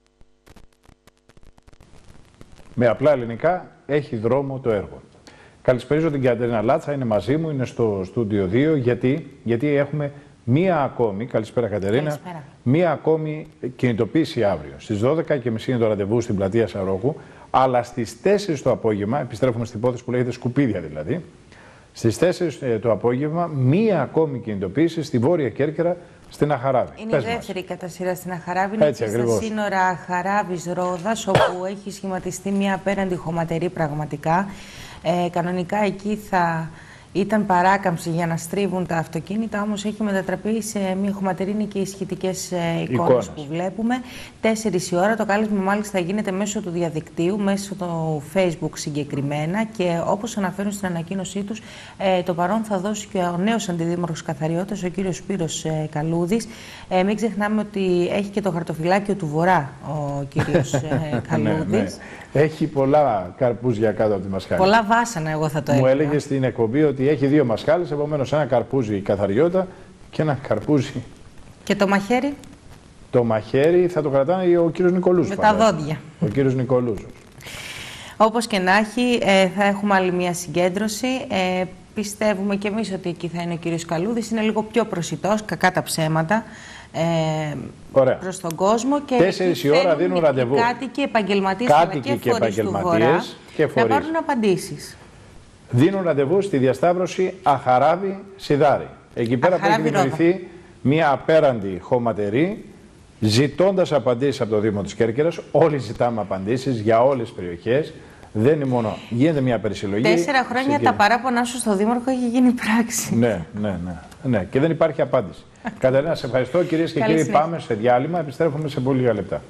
Με απλά ελληνικά, έχει δρόμο το έργο. Καλησπέριζω την Κατερίνα Λάτσα, είναι μαζί μου, είναι στο στούντιο δύο, γιατί, γιατί έχουμε μία ακόμη, καλησπέρα Κατερίνα, καλησπέρα. μία ακόμη κινητοποίηση αύριο. Στις δώδεκα και μισή είναι το ραντεβού στην πλατεία Σαρόχου, αλλά στις τέσσερις το απόγευμα, επιστρέφουμε στην υπόθεση που λέγεται σκουπίδια δηλαδή, στις τέσσερις το απόγευμα, μία ακόμη κινητοποίηση στη Βόρεια Κέρκυρα, στην Αχαράβη. Είναι η δεύτερη κατά σειρά στην Αχαράβη. Είναι και στα σύνορα Αχαράβης-Ρόδας, όπου έχει σχηματιστεί μια απέραντη χωματερή πραγματικά. Ε, κανονικά εκεί θα ήταν παράκαμψη για να στρίβουν τα αυτοκίνητα, όμως έχει μετατραπεί σε μια χωματερή. Είναι και οι σχετικές ε, εικόνες που βλέπουμε. Τέσσερις η ώρα, το κάλεσμα μάλιστα γίνεται μέσω του διαδικτύου, μέσω του Facebook συγκεκριμένα, και όπως αναφέρουν στην ανακοίνωσή τους, ε, το παρόν θα δώσει και ο νέος αντιδήμαρχος Καθαριότητας, ο κύριος Σπύρος ε, Καλούδης. Ε, μην ξεχνάμε ότι έχει και το χαρτοφυλάκιο του Βορρά ο κύριος ε, Καλούδης. ναι, ναι. Έχει πολλά καρπούζια κάτω από τη μασχάλη. Πολλά βάσανα, εγώ θα το έλεγα. Μου έλεγε στην εκπομπή ότι έχει δύο μασχάλες, επομένως ένα καρπούζι η καθαριότητα και ένα καρπούζι. Και το μαχαίρι? Το μαχαίρι θα το κρατάει ο κύριος Νικολούς. Με τα δόντια. Ο κύριος Νικολούς. Όπως και να έχει, ε, θα έχουμε άλλη μια συγκέντρωση. Ε, πιστεύουμε και εμείς ότι εκεί θα είναι ο κύριος Καλούδης. Είναι λίγο πιο προσιτός, κακά τα ψέματα, ε, προς τον κόσμο. Και τέσσερις η ώρα δίνουν ραντεβού. Κάτοικοι, επαγγελματίες, αλλά και, και φορείς του Βορρά και φορείς. να πάρουν απαντήσεις. Δίνουν ραντεβού στη διασταύρωση Αχαράβη-Σιδάρη. Εκεί πέρα που έχει δημιουργηθεί μια απέραντη χωματερή, ζητώντας απαντήσεις από το Δήμο της Κέρκυρας. Όλοι ζητάμε απαντήσεις για όλες τις περιοχές. Δεν είναι μόνο, γίνεται μια περισυλλογή. Τέσσερα χρόνια σε... τα παράπονα σου στο Δήμαρχο έχει γίνει πράξη. Ναι, ναι, ναι, ναι. Και δεν υπάρχει απάντηση. Κατερίνα, σε ευχαριστώ. Κυρίες και κύριοι, πάμε σε διάλειμμα. Επιστρέφουμε σε πολύ λίγα λεπτά.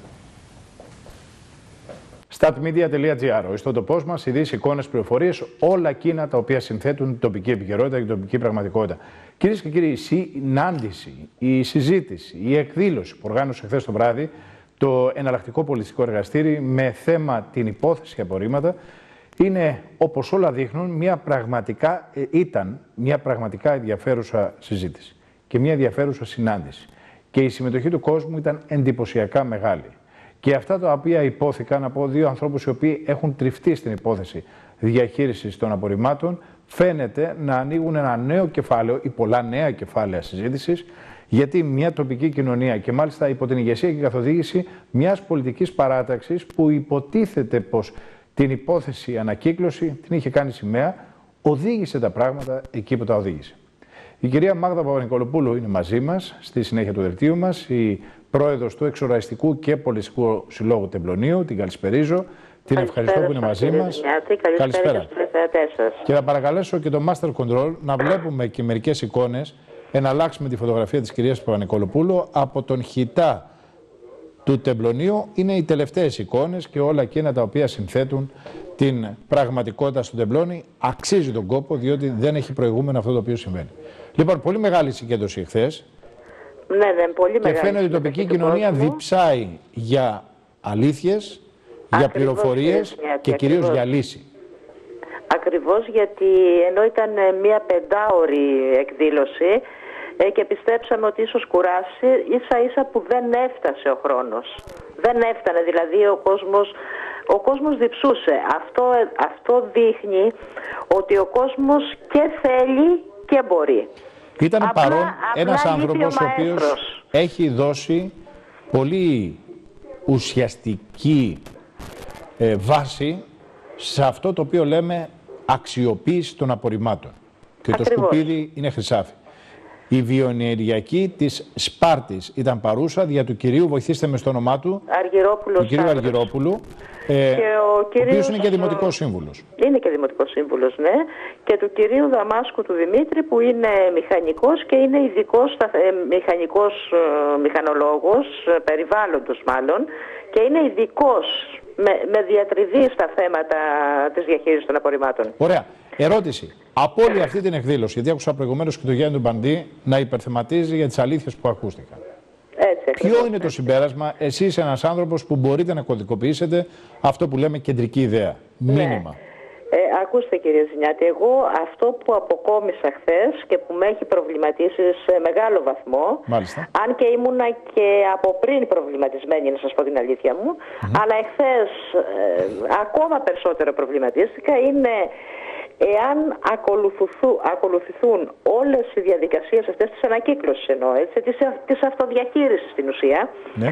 Statmedia τελεία gr, ο ιστότοπός μας, ειδήσεις, εικόνες, πληροφορίες, όλα εκείνα τα οποία συνθέτουν την τοπική επικαιρότητα και την τοπική πραγματικότητα. Κυρίες και κύριοι, η συνάντηση, η συζήτηση, η εκδήλωση που οργάνωσε χθες το βράδυ το εναλλακτικό πολιτιστικό εργαστήρι με θέμα την υπόθεση απορρίμματα είναι, όπως όλα δείχνουν, μια πραγματικά, ε, ήταν μια πραγματικά ενδιαφέρουσα συζήτηση και μια ενδιαφέρουσα συνάντηση. Και η συμμετοχή του κόσμου ήταν εντυπωσιακά μεγάλη. Και αυτά τα οποία υπόθηκαν από δύο ανθρώπους οι οποίοι έχουν τριφτεί στην υπόθεση διαχείρισης των απορριμμάτων, φαίνεται να ανοίγουν ένα νέο κεφάλαιο ή πολλά νέα κεφάλαια συζήτησης, γιατί μια τοπική κοινωνία και μάλιστα υπό την ηγεσία και καθοδήγηση μιας πολιτικής παράταξης που υποτίθεται πως την υπόθεση ανακύκλωση την είχε κάνει σημαία, οδήγησε τα πράγματα εκεί που τα οδήγησε. Η κυρία Μάγδα Παπα-Νικολοπούλου είναι μαζί μας στη συνέχεια του δελτίου μας, η πρόεδρος του Εξοραϊστικού και Πολιτιστικού Συλλόγου Τεμπλονίου. Την καλησπερίζω. Την ευχαριστώ που είναι μαζί μας. Καλησπέρα. Και θα παρακαλέσω και το Master Control να βλέπουμε και μερικές εικόνες, εναλλάξουμε τη φωτογραφία της κυρίας Παπα-Νικολοπούλου από τον χιτά του Τεμπλονίου. Είναι οι τελευταίες εικόνες και όλα εκείνα τα οποία συνθέτουν την πραγματικότητα στον Τεμπλόνι. Αξίζει τον κόπο, διότι δεν έχει προηγούμενο αυτό το οποίο συμβαίνει. Λοιπόν, πολύ μεγάλη συγκέντρωση εχθές. Ναι, ναι, πολύ και φαίνεται ότι η τοπική κοινωνία κόσμου. διψάει για αλήθειες, για πληροφορίες και κυρίως για λύση. Ακριβώς, γιατί ενώ ήταν μια πεντάωρη εκδήλωση ε, και πιστέψαμε ότι ίσως κουράσει, ίσα ίσα που δεν έφτασε ο χρόνος. Δεν έφτανε, δηλαδή ο κόσμος, ο κόσμος διψούσε. Αυτό, αυτό δείχνει ότι ο κόσμος και θέλει και μπορεί. Ήταν απλά, παρόν απλά ένας άνθρωπος ο, ο οποίος έχει δώσει πολύ ουσιαστική ε, βάση σε αυτό το οποίο λέμε αξιοποίηση των απορριμμάτων. Και ακριβώς. Το σκουπίδι είναι χρυσάφι. Η βιοενεργειακή της Σπάρτης ήταν παρούσα, δια του κυρίου, βοηθήστε με στο όνομά του, του κυρίου Αργυρόπουλου, ε, και ο, κύριος, ο οποίος είναι και δημοτικός σύμβουλος. Είναι και δημοτικός σύμβουλος, ναι. Και του κυρίου Δαμάσκου του Δημήτρη, που είναι μηχανικός και είναι ειδικός ε, μηχανικός ε, μηχανολόγος, ε, περιβάλλοντος μάλλον, και είναι ειδικός με, με διατριβή στα θέματα της διαχείρισης των απορριμμάτων. Ωραία. Ερώτηση. Από όλη αυτή την εκδήλωση, γιατί άκουσα προηγουμένως και τον Γιάννη του Μπαντή να υπερθεματίζει για τις αλήθειες που ακούστηκαν. Έτσι, Ποιο έτσι. είναι το συμπέρασμα, εσείς ένας άνθρωπος που μπορείτε να κωδικοποιήσετε αυτό που λέμε κεντρική ιδέα, μήνυμα. Ναι. Ε, ακούστε κύριε Ζηνιάτη, εγώ αυτό που αποκόμισα χθες και που με έχει προβληματίσει σε μεγάλο βαθμό, μάλιστα. αν και ήμουνα και από πριν προβληματισμένη, να σας πω την αλήθεια μου, mm-hmm. αλλά εχθές ε, ακόμα περισσότερο προβληματίστηκα, είναι εάν ακολουθηθούν όλες οι διαδικασίες αυτές της ανακύκλωσης, εννοώ, έτσι, της, της αυτοδιαχείρισης στην ουσία, ναι.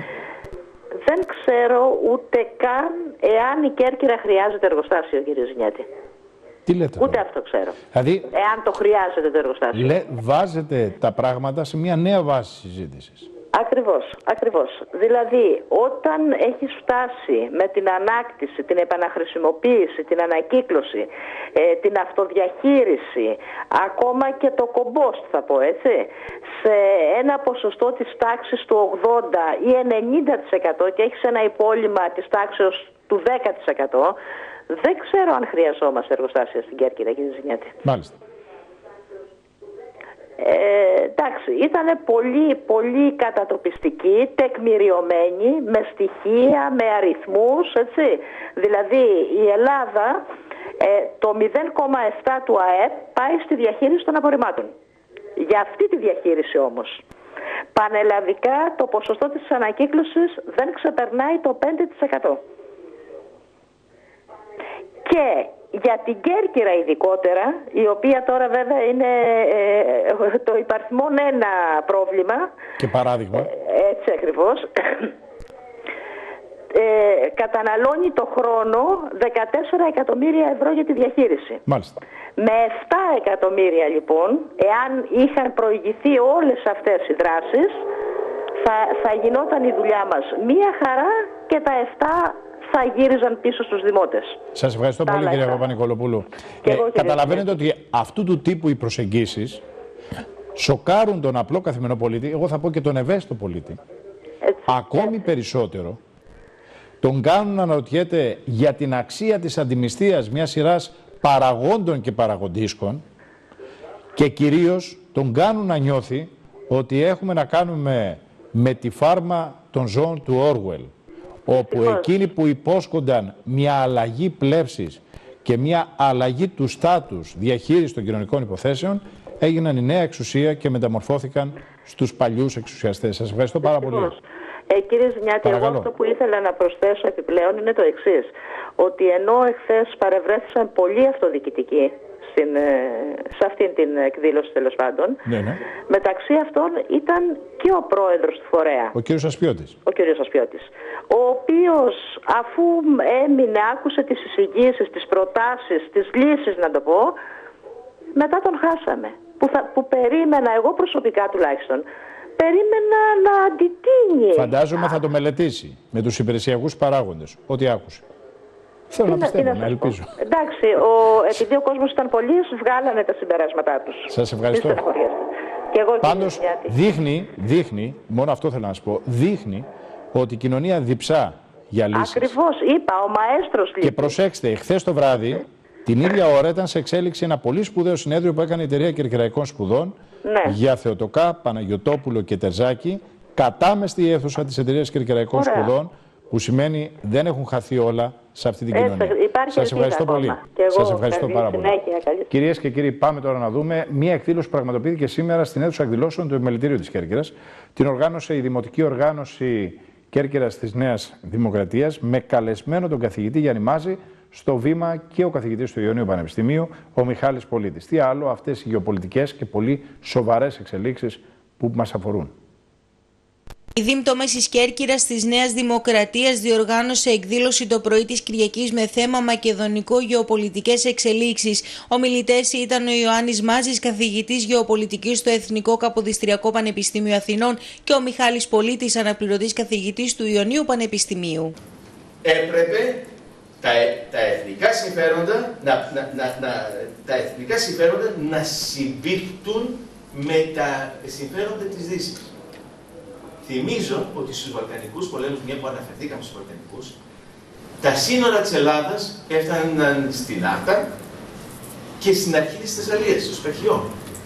δεν ξέρω ούτε καν εάν η Κέρκυρα χρειάζεται εργοστάσιο, κύριε Ζηνιάτη. Τι λέτε? Ούτε τώρα. Αυτό ξέρω. Δηλαδή, εάν το χρειάζεται το εργοστάσιο. Λέ, βάζετε τα πράγματα σε μια νέα βάση συζήτησης. Ακριβώς, ακριβώς. Δηλαδή, όταν έχεις φτάσει με την ανάκτηση, την επαναχρησιμοποίηση, την ανακύκλωση, ε, την αυτοδιαχείριση, ακόμα και το κομπόστ θα πω έτσι, σε ένα ποσοστό της τάξης του ογδόντα ή ενενήντα τοις εκατό και έχεις ένα υπόλοιμα της τάξης του δέκα τοις εκατό, δεν ξέρω αν χρειαζόμαστε εργοστάσια στην Κέρκυρα, κύριε Ζηνιάτη. Μάλιστα. Ε, εντάξει, ήταν πολύ, πολύ κατατοπιστική, τεκμηριωμένη, με στοιχεία, με αριθμούς, έτσι. Δηλαδή η Ελλάδα ε, το μηδέν κόμμα επτά του ΑΕΠ πάει στη διαχείριση των απορριμμάτων. Για αυτή τη διαχείριση όμως. Πανελλαδικά το ποσοστό της ανακύκλωσης δεν ξεπερνάει το πέντε τοις εκατό. Και για την Κέρκυρα ειδικότερα, η οποία τώρα βέβαια είναι ε, το υπαριθμόν ένα πρόβλημα. Και παράδειγμα. Ε, έτσι ακριβώς. Ε, καταναλώνει το χρόνο δεκατέσσερα εκατομμύρια ευρώ για τη διαχείριση. Μάλιστα. Με επτά εκατομμύρια λοιπόν, εάν είχαν προηγηθεί όλες αυτές οι δράσεις, θα, θα γινόταν η δουλειά μας μία χαρά και τα επτά θα γύριζαν πίσω στους δημότες. Σας ευχαριστώ πολύ, κυρία Παπα-Νικολοπούλου. Ε, καταλαβαίνετε ότι αυτού του τύπου οι προσεγγίσεις σοκάρουν τον απλό καθημερινό πολίτη, εγώ θα πω και τον ευαίσθητο πολίτη, έτσι, ακόμη έτσι. περισσότερο. Τον κάνουν να αναρωτιέται για την αξία της αντιμυστίας μιας σειράς παραγόντων και παραγοντίσκων και κυρίως τον κάνουν να νιώθει ότι έχουμε να κάνουμε με τη φάρμα των ζώων του Orwell, όπου εκείνοι που υπόσχονταν μια αλλαγή πλεύσης και μια αλλαγή του στάτους διαχείρισης των κοινωνικών υποθέσεων έγιναν η νέα εξουσία και μεταμορφώθηκαν στους παλιούς εξουσιαστές. Σας ευχαριστώ πάρα πολύ. Ε, κύριε Ζημιάτη, εγώ αυτό που ήθελα να προσθέσω επιπλέον είναι το εξής. Ότι ενώ εχθές παρευρέθησαν πολύ αυτοδιοικητικοί στην, σε αυτήν την εκδήλωση τέλος πάντων, ναι, ναι. μεταξύ αυτών ήταν και ο πρόεδρος του φορέα. Ο κύριος Ασπιώτης. Ο κύριος Ασπιώτης. Ο οποίος αφού έμεινε, άκουσε τις εισηγήσεις, τις προτάσεις, τις λύσεις να το πω, μετά τον χάσαμε. Που, θα, που περίμενα, εγώ προσωπικά τουλάχιστον, περίμενα να αντιτείνει. Φαντάζομαι θα το μελετήσει με τους υπηρεσιακούς παράγοντες, ό,τι άκουσε. Θέλω να πιστεύω, να ελπίζω. Εντάξει, ο, επειδή ο κόσμος ήταν πολύς, βγάλανε τα συμπεράσματά τους. Σας ευχαριστώ. Και εγώ Πάντως δείχνει, δείχνει, μόνο αυτό θέλω να σας πω, δείχνει ότι η κοινωνία διψά για λύσεις. Ακριβώς, είπα, ο μαέστρος λύσεις. Και προσέξτε, χθες το βράδυ, την ίδια ώρα ήταν σε εξέλιξη ένα πολύ σπουδαίο συνέδριο που έκανε η Εταιρεία Κερκυραϊκών Σπουδών, ναι, για Θεοτοκά, Παναγιωτόπουλο και Τερζάκη, κατάμεστη αίθουσα της Εταιρείας Κερκυραϊκών Ωραία. Σπουδών, που σημαίνει δεν έχουν χαθεί όλα σε αυτή την κοινωνία. Σας ευχαριστώ πολύ. Σας ευχαριστώ πάρα πολύ. Κυρίες και κύριοι, πάμε τώρα να δούμε μία εκδήλωση που πραγματοποιήθηκε σήμερα στην αίθουσα εκδηλώσεων του Επιμελητήριου της Κέρκυρας. Την οργάνωσε η Δημοτική Οργάνωση Κέρκυρας της Νέας Δημοκρατίας με καλεσμένο τον καθηγητή Γιάννη Μάζη, στο βήμα και ο καθηγητής του Ιωνίου Πανεπιστημίου, ο Μιχάλης Πολίτης. Τι άλλο αυτές οι γεωπολιτικές και πολύ σοβαρές εξελίξεις που μας αφορούν. Η Δήμ Τομέσης Κέρκυρας της Νέας Δημοκρατίας διοργάνωσε εκδήλωση το πρωί της Κυριακής με θέμα Μακεδονικό γεωπολιτικές εξελίξεις. Ομιλητές ήταν ο Ιωάννης Μάζης, καθηγητής γεωπολιτικής στο Εθνικό Καποδιστριακό Πανεπιστήμιο Αθηνών, και ο Μιχάλης Πολίτης, αναπληρωτής καθηγητής του Ιωνίου Πανεπιστημίου. Έπρεπε τα, τα, εθνικά συμφέροντα, να, να, να, να, τα εθνικά συμφέροντα να συμπίπτουν με τα συμφέροντα της Δύσης. Θυμίζω ότι στους Βαλκανικούς πολέμους, μια που αναφερθήκαμε στους Βαλκανικούς, τα σύνορα της Ελλάδας έφταναν στην Άρτα και στην αρχή της Θεσσαλίας, στο Σπαχιό.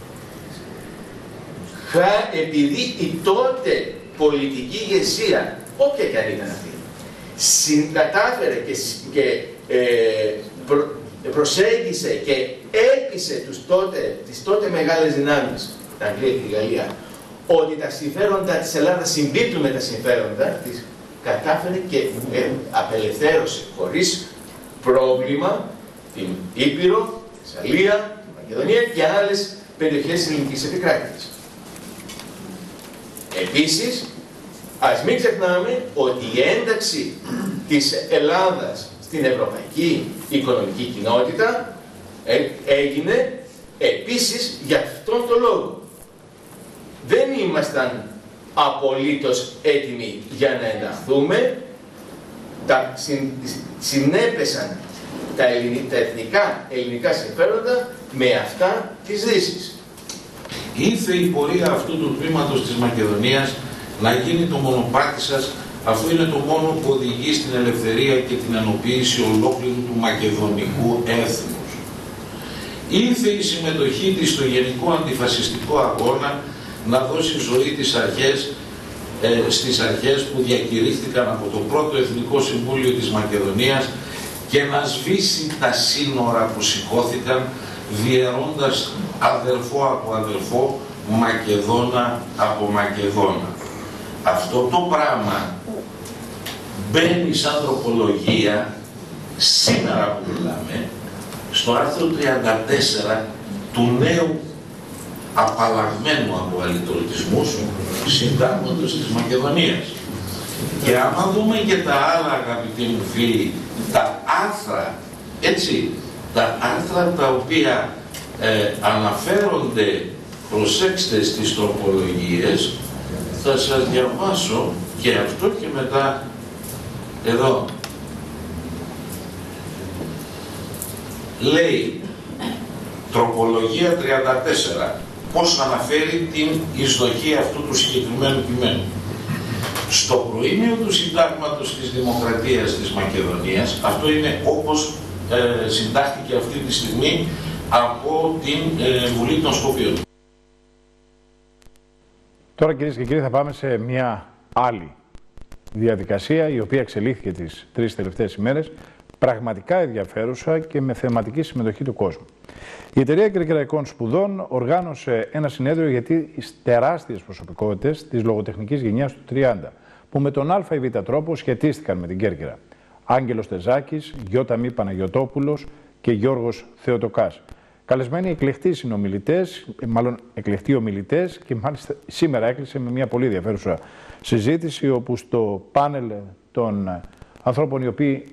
Επειδή η τότε πολιτική ηγεσία, όποια και αν ήταν αυτή, συγκατάφερε και, και ε, προ, προσέγγισε και έπεισε τους τότε, τις τότε μεγάλες δυνάμεις, τα Αγγλία και τη Γαλλία, ότι τα συμφέροντα της Ελλάδας συμπίπτουν με τα συμφέροντα της, κατάφερε και ε, απελευθέρωσε χωρίς πρόβλημα την Ήπειρο, τη Θεσσαλία, τη Μακεδονία και άλλες περιοχές της ελληνικής επικράτειας. Επίσης, ας μην ξεχνάμε ότι η ένταξη της Ελλάδας στην Ευρωπαϊκή Οικονομική Κοινότητα ε, έγινε επίσης για αυτόν τον λόγο. Δεν ήμασταν απολύτως έτοιμοι για να ενταχθούμε, τα, συν, συνέπεσαν τα, ελληνι, τα εθνικά ελληνικά συμφέροντα με αυτά της Δύσης. Ήρθε η πορεία αυτού του τμήματος της Μακεδονίας να γίνει το μονοπάτι σας, αφού είναι το μόνο που οδηγεί στην ελευθερία και την ενοποίηση ολόκληρου του μακεδονικού έθνους. ήλθε η συμμετοχή της στο γενικό αντιφασιστικό αγώνα να δώσει ζωή τις αρχές, ε, στις αρχές που διακηρύχθηκαν από το πρώτο Εθνικό Συμβούλιο της Μακεδονίας και να σβήσει τα σύνορα που σηκώθηκαν διαιρώντας αδερφό από αδερφό, Μακεδόνα από Μακεδόνα. Αυτό το πράγμα μπαίνει σαν τροπολογία σήμερα που μιλάμε στο άρθρο τριάντα τέσσερα του νέου απαλλαγμένου από αλυτρωτισμούς συντάγματος της Μακεδονίας. Και άμα δούμε και τα άλλα, αγαπητοί μου φίλοι, τα άρθρα, έτσι, τα άρθρα τα οποία ε, αναφέρονται, προσέξτε, στις τροπολογίες, θα σας διαβάσω και αυτό και μετά εδώ. Λέει, τροπολογία τριάντα τέσσερα, πώς αναφέρει την εισδοχή αυτού του συγκεκριμένου κειμένου. Στο προήμιο του συντάγματος της Δημοκρατίας της Μακεδονίας, αυτό είναι όπως ε, συντάχθηκε αυτή τη στιγμή από την ε, Βουλή των Σκοπίων. Τώρα, κυρίες και κύριοι, θα πάμε σε μια άλλη διαδικασία, η οποία εξελίχθηκε τις τρεις τελευταίες ημέρες, πραγματικά ενδιαφέρουσα και με θεματική συμμετοχή του κόσμου. Η Εταιρεία Κερκυραϊκών Σπουδών οργάνωσε ένα συνέδριο για τις τεράστιες προσωπικότητες της λογοτεχνικής γενιάς του τριάντα, που με τον α ή β τρόπο σχετίστηκαν με την Κέρκυρα. Άγγελος Τεζάκης, Γιώτα Μη Παναγιωτόπουλος και Γιώργος Θεοτοκάς. Καλεσμένοι εκλεκτοί συνομιλητές, μάλλον εκλεκτοί ομιλητές, και μάλιστα σήμερα έκλεισε με μια πολύ ενδιαφέρουσα συζήτηση, όπου στο πάνελ των ανθρώπων οι οποίοι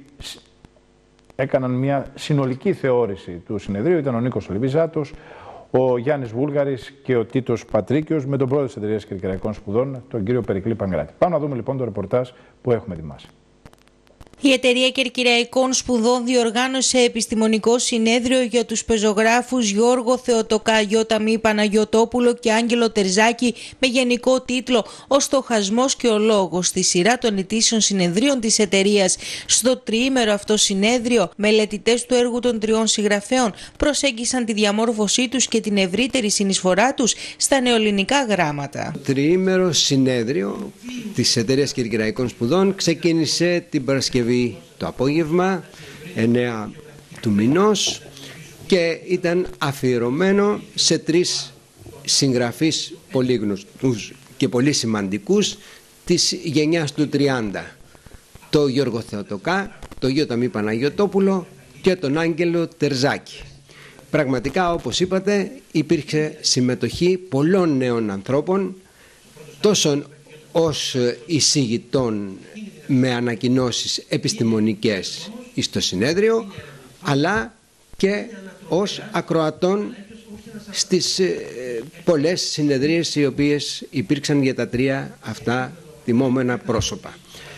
έκαναν μια συνολική θεώρηση του συνεδρίου ήταν ο Νίκος Λιβιζάτος, ο Γιάννης Βούλγαρης και ο Τίτος Πατρίκιος, με τον πρόεδρο της Εταιρείας Κερκυραϊκών Σπουδών, τον κύριο Περικλή Παγκράτη. Πάμε να δούμε λοιπόν το ρεπορτάζ που έχουμε ετοιμάσει. Η Εταιρεία Κερκυραϊκών Σπουδών διοργάνωσε επιστημονικό συνέδριο για τους πεζογράφους Γιώργο Θεοτοκά, Γιώτα Μη Παναγιωτόπουλο και Άγγελο Τερζάκη με γενικό τίτλο «Ο στοχασμός και ο λόγος» στη σειρά των ετήσιων συνεδρίων της εταιρείας. Στο τριήμερο αυτό συνέδριο, μελετητές του έργου των τριών συγγραφέων προσέγγισαν τη διαμόρφωσή τους και την ευρύτερη συνεισφορά τους στα νεοελληνικά γράμματα. Το τριήμερο συνέδριο της Εταιρείας Κερκυραϊκών Σπουδών ξεκίνησε την Παρασκευή το απόγευμα, εννέα του μηνός, και ήταν αφιερωμένο σε τρεις συγγραφείς πολύ γνωστούς και πολύ σημαντικούς της γενιάς του τριάντα. Το Γιώργο Θεοτοκά, το Γιώτα Μη Παναγιωτόπουλο και τον Άγγελο Τερζάκη. Πραγματικά, όπως είπατε, υπήρξε συμμετοχή πολλών νέων ανθρώπων, τόσο ως εισηγητών με ανακοινώσεις επιστημονικές στο συνέδριο, αλλά και ως ακροατών στις ε, πολλές συνεδρίες οι οποίες υπήρξαν για τα τρία αυτά τιμόμενα πρόσωπα.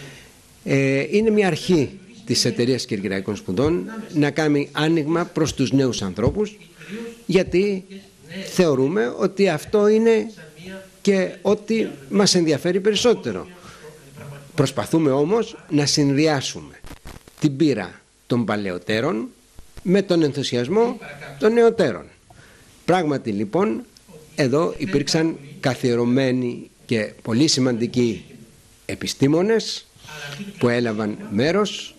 Ε, είναι μια αρχή της Εταιρείας Κερκυραϊκών Σπουδών να κάνει άνοιγμα προς τους νέους ανθρώπους, γιατί θεωρούμε ότι αυτό είναι και ό,τι μας ενδιαφέρει περισσότερο. Προσπαθούμε όμως να συνδυάσουμε την πείρα των παλαιότερων με τον ενθουσιασμό των νεωτέρων. Πράγματι λοιπόν εδώ υπήρξαν καθιερωμένοι και πολύ σημαντικοί επιστήμονες που έλαβαν μέρος,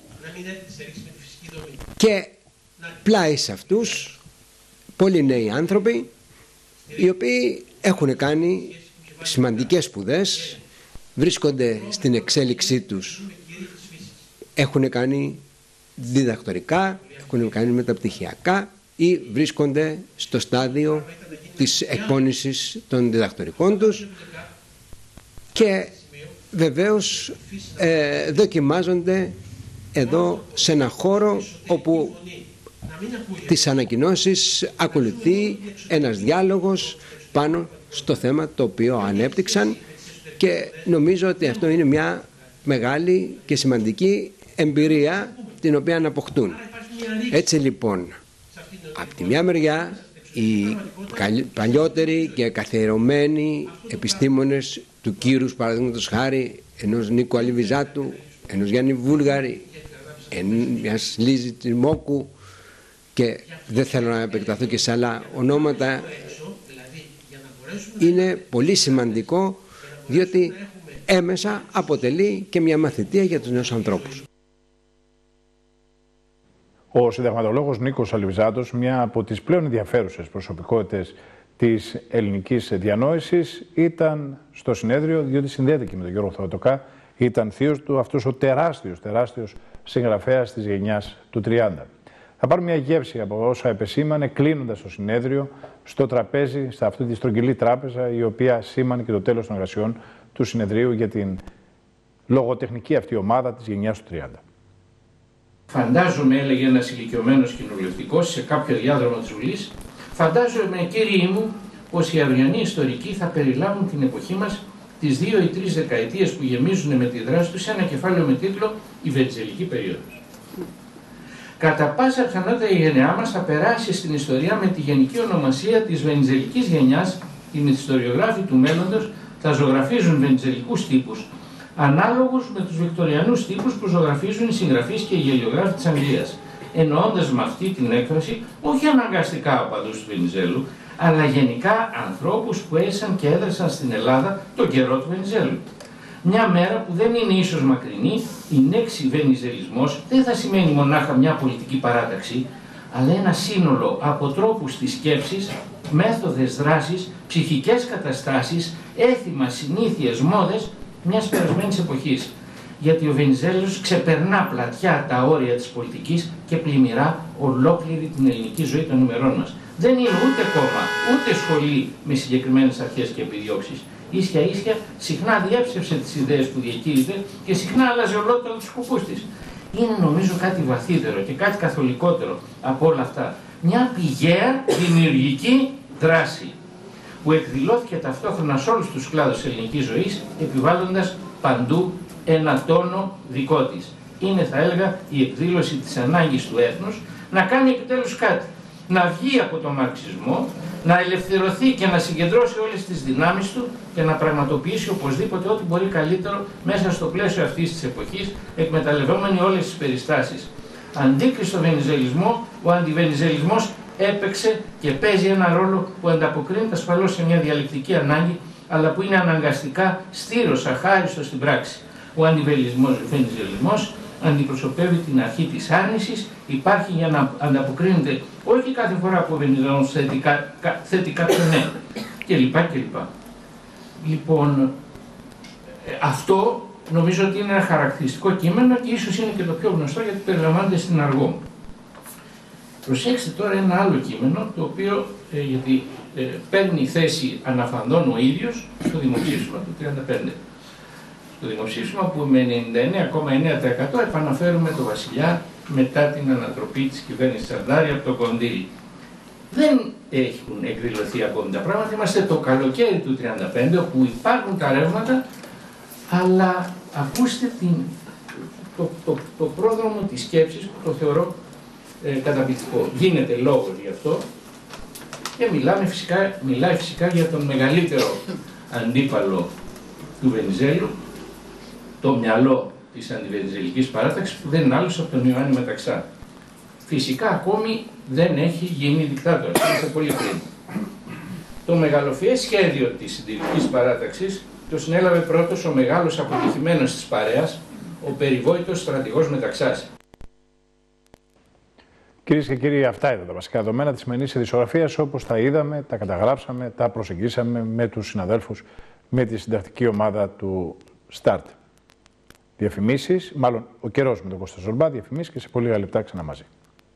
και πλάι σε αυτούς πολλοί νέοι άνθρωποι οι οποίοι έχουν κάνει σημαντικές σπουδές, βρίσκονται στην εξέλιξή τους, έχουν κάνει διδακτορικά, έχουν κάνει μεταπτυχιακά ή βρίσκονται στο στάδιο της εκπόνησης των διδακτορικών τους, και βεβαίως ε, δοκιμάζονται εδώ σε ένα χώρο όπου τις ανακοινώσεις ακολουθεί ένας διάλογος πάνω στο θέμα το οποίο ανέπτυξαν, και νομίζω ότι αυτό είναι μια μεγάλη και σημαντική εμπειρία την οποία αποκτούν. Έτσι λοιπόν, από τη μια μεριά οι παλιότεροι και καθιερωμένοι επιστήμονες του κύρους, παραδείγματος χάρη ενός Νίκου Αλιβιζάτου, ενός Γιάννη Βούλγαρη, μιας Λίζη Τριμόκου, και δεν θέλω να επεκταθώ και σε άλλα ονόματα, είναι πολύ σημαντικό, διότι έμεσα αποτελεί και μια μαθητεία για τους νέους ανθρώπους. Ο συνταγματολόγος Νίκος Αλιβιζάτος, μια από τις πλέον ενδιαφέρουσες προσωπικότητες της ελληνικής διανόησης, ήταν στο συνέδριο, διότι συνδέεται και με τον Γιώργο Θεοτοκά, ήταν θείος του, αυτός ο τεράστιος, τεράστιος συγγραφέας της γενιάς του τριάντα. Θα πάρουμε μια γεύση από όσα επεσήμανε κλείνοντας το συνέδριο στο τραπέζι, σε αυτή τη στρογγυλή τράπεζα, η οποία σήμανε και το τέλος των εργασιών του συνεδρίου για την λογοτεχνική αυτή ομάδα της γενιάς του τριάντα. Φαντάζομαι, έλεγε ένας ηλικιωμένος κοινοβουλευτικός σε κάποιο διάδρομο της Βουλής, φαντάζομαι, κύριοι μου, πως οι αυριανοί ιστορικοί θα περιλάβουν την εποχή μας τις δύο ή τρεις δεκαετίες που γεμίζουν με τη δράση τους σε ένα κεφάλαιο με τίτλο «Η Βενιζελική περίοδος». Κατά πάσα πιθανότητα η γενεά μας θα περάσει στην ιστορία με τη γενική ονομασία της Βενιζελικής γενιάς. Οι μυθιστοριογράφοι του μέλλοντος θα ζωγραφίζουν βενιζελικούς τύπους, ανάλογους με τους βικτοριανούς τύπους που ζωγραφίζουν οι συγγραφείς και οι γελιογράφοι της Αγγλίας, εννοώντας με αυτή την έκφραση όχι αναγκαστικά οπαδούς του Βενιζέλου, αλλά γενικά ανθρώπους που έζησαν και έδρασαν στην Ελλάδα τον καιρό του Βενιζέλου. Μια μέρα που δεν είναι ίσως μακρινή, η νέξη βενιζελισμός δεν θα σημαίνει μονάχα μια πολιτική παράταξη, αλλά ένα σύνολο από τρόπους της σκέψης, μέθοδες δράσης, ψυχικές καταστάσεις, έθιμα, συνήθειες, μόδες μιας περασμένης εποχής. Γιατί ο Βενιζέλος ξεπερνά πλατιά τα όρια της πολιτικής και πλημμυρά ολόκληρη την ελληνική ζωή των ημερών μας. Δεν είναι ούτε κόμμα, ούτε σχολή με συγκεκριμένες αρχές και επιδιώξεις. Ίσια ίσια συχνά διέψευσε τις ιδέες που διακήρυτε και συχνά άλλαζε ολόκληρο τους σκοπούς της. Είναι νομίζω κάτι βαθύτερο και κάτι καθολικότερο από όλα αυτά. Μια πηγαία δημιουργική δράση που εκδηλώθηκε ταυτόχρονα σε όλους τους κλάδους της ελληνικής ζωής, επιβάλλοντας παντού ένα τόνο δικό της. Είναι, θα έλεγα, η εκδήλωση της ανάγκης του έθνους να κάνει επιτέλους κάτι. Να βγει από τον μαρξισμό, να ελευθερωθεί και να συγκεντρώσει όλες τις δυνάμεις του και να πραγματοποιήσει οπωσδήποτε ό,τι μπορεί καλύτερο μέσα στο πλαίσιο αυτής της εποχής, εκμεταλλευόμενοι όλες τις περιστάσεις. Αντίκριση στο βενιζελισμό, ο αντιβενιζελισμός έπαιξε και παίζει ένα ρόλο που ανταποκρίνεται ασφαλώς σε μια διαλεκτική ανάγκη, αλλά που είναι αναγκαστικά στήρος, αχάριστο στην πράξη. Ο αντιβενιζελισμός αντιπροσωπεύει την αρχή της άρνησης, υπάρχει για να ανταποκρίνεται όχι κάθε φορά που ο βενιζελισμός θετικά, θέτει κάποιο ναι, κλπ. κλπ. Λοιπόν, αυτό νομίζω ότι είναι ένα χαρακτηριστικό κείμενο και ίσως είναι και το πιο γνωστό γιατί περιλαμβάνεται στην Αργό. Προσέξτε τώρα ένα άλλο κείμενο, το οποίο ε, γιατί, ε, παίρνει θέση αναφανδόν ο ίδιος στο δημοψήφισμα του τριάντα πέντε. Το δημοψήφισμα που με ενενήντα εννέα κόμμα εννέα τοις εκατό επαναφέρουμε το βασιλιά μετά την ανατροπή της κυβέρνησης Τσαντάρη από το Κοντήρι. Δεν έχουν εκδηλωθεί ακόμη τα πράγματα, είμαστε το καλοκαίρι του τριάντα πέντε όπου υπάρχουν τα ρεύματα, αλλά ακούστε την, το, το, το πρόδρομο της σκέψης που το θεωρώ ε, καταπληκτικό. Γίνεται λόγος γι' αυτό και μιλάμε φυσικά, μιλάει φυσικά για τον μεγαλύτερο αντίπαλο του Βενιζέλου, το μυαλό της αντιβενιζελικής παράταξης που δεν είναι άλλος από τον Ιωάννη Μεταξά. Φυσικά ακόμη δεν έχει γίνει δικτάτορας, είναι πολύ πριν. Το μεγαλοφιές σχέδιο της συντηρητικής παράταξης το συνέλαβε πρώτος ο μεγάλος αποτυχημένος της παρέας, ο περιβόητος στρατηγός Μεταξάς. Κυρίες και κύριοι, αυτά ήταν τα βασικά δεδομένα της σημερινής ειδησιογραφίας, όπως τα είδαμε, τα καταγράψαμε, τα προσεγγίσαμε με τους συναδέλφους, με τη συντακτική ομάδα του Σταρτ. Διαφημίσεις, μάλλον ο καιρός με τον Κώστα Ζορμπά, διαφημίσεις και σε πολύ λίγα λεπτά ξανά μαζί.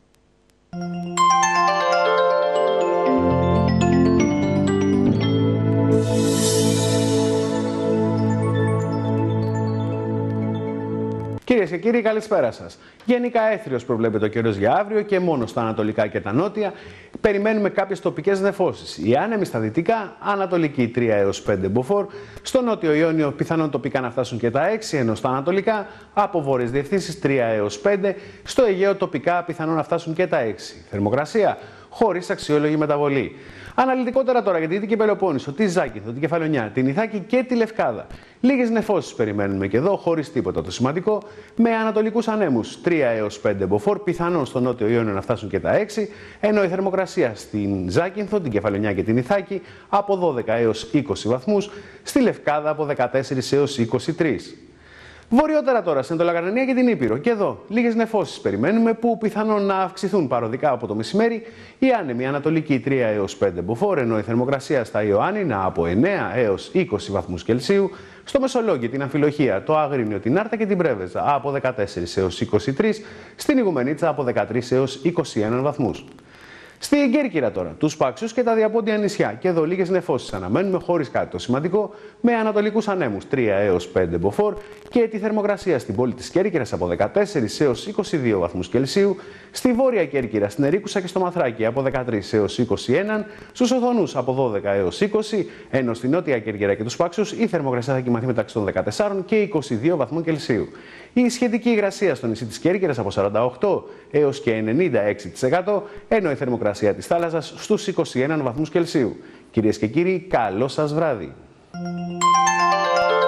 Κυρίες και κύριοι, καλησπέρα σας. Γενικά έθριος προβλέπεται ο καιρός για αύριο και μόνο στα ανατολικά και τα νότια. Περιμένουμε κάποιες τοπικές νεφώσεις. Οι άνεμοι στα δυτικά, ανατολική τρία έως πέντε μποφόρ. Στο νότιο Ιόνιο πιθανόν τοπικά να φτάσουν και τα έξι, ενώ στα ανατολικά από βόρειες διευθύνσεις τρία έως πέντε. Στο Αιγαίο τοπικά πιθανόν να φτάσουν και τα έξι. Θερμοκρασία χωρίς αξιόλογη μεταβολή. Αναλυτικότερα τώρα για τη Δυτική Πελοπόννησο, τη Ζάκυνθο, την Κεφαλονιά, την Ιθάκη και τη Λευκάδα. Λίγες νεφώσεις περιμένουμε και εδώ, χωρίς τίποτα το σημαντικό, με ανατολικούς ανέμους τρία έως πέντε μποφόρ, πιθανόν στο νότιο Ιόνιο να φτάσουν και τα έξι, ενώ η θερμοκρασία στην Ζάκυνθο, την Κεφαλονιά και την Ιθάκη από δώδεκα έως είκοσι βαθμούς, στη Λευκάδα από δεκατέσσερα έως είκοσι τρία. Βορειότερα τώρα, στην Ανατολοκαρνανία και την Ήπειρο. Και εδώ, λίγες νεφώσεις περιμένουμε που πιθανόν να αυξηθούν παροδικά από το μεσημέρι. Η άνεμη ανατολική τρία έως πέντε μποφόρ, ενώ η θερμοκρασία στα Ιωάννινα από εννέα έως είκοσι βαθμούς Κελσίου. Στο Μεσολόγγι, την Αμφιλοχία, το Αγρίνιο, την Άρτα και την Πρέβεζα από δεκατέσσερα έως είκοσι τρία. Στην Ιγουμενίτσα από δεκατρία έως είκοσι ένα βαθμούς. Στην Κέρκυρα τώρα, τους Πάξιους και τα διαπόντια νησιά. Και εδώ λίγες νεφώσεις αναμένουμε χωρίς κάτι το σημαντικό, με ανατολικούς ανέμους τρία έως πέντε μποφόρ και τη θερμοκρασία στην πόλη της Κέρκυρας από δεκατέσσερα έως είκοσι δύο βαθμούς Κελσίου, στη Βόρεια Κέρκυρα, στην Ερίκουσα και στο Μαθράκι από δεκατρία έως είκοσι ένα, στους Οθονούς από δώδεκα έως είκοσι, ενώ στη Νότια Κέρκυρα και τους Πάξιους η θερμοκρασία θα κοιμαθεί μεταξύ των δεκατεσσάρων και είκοσι δύο βαθμών Κελσίου. Η σχετική υγρασία στο νησί της Κέρκυρας από σαράντα οκτώ έως και ενενήντα έξι τοις εκατό, ενώ η θερμοκρασία της θάλασσας στους είκοσι ένα βαθμούς Κελσίου. Κυρίες και κύριοι, καλό σας βράδυ!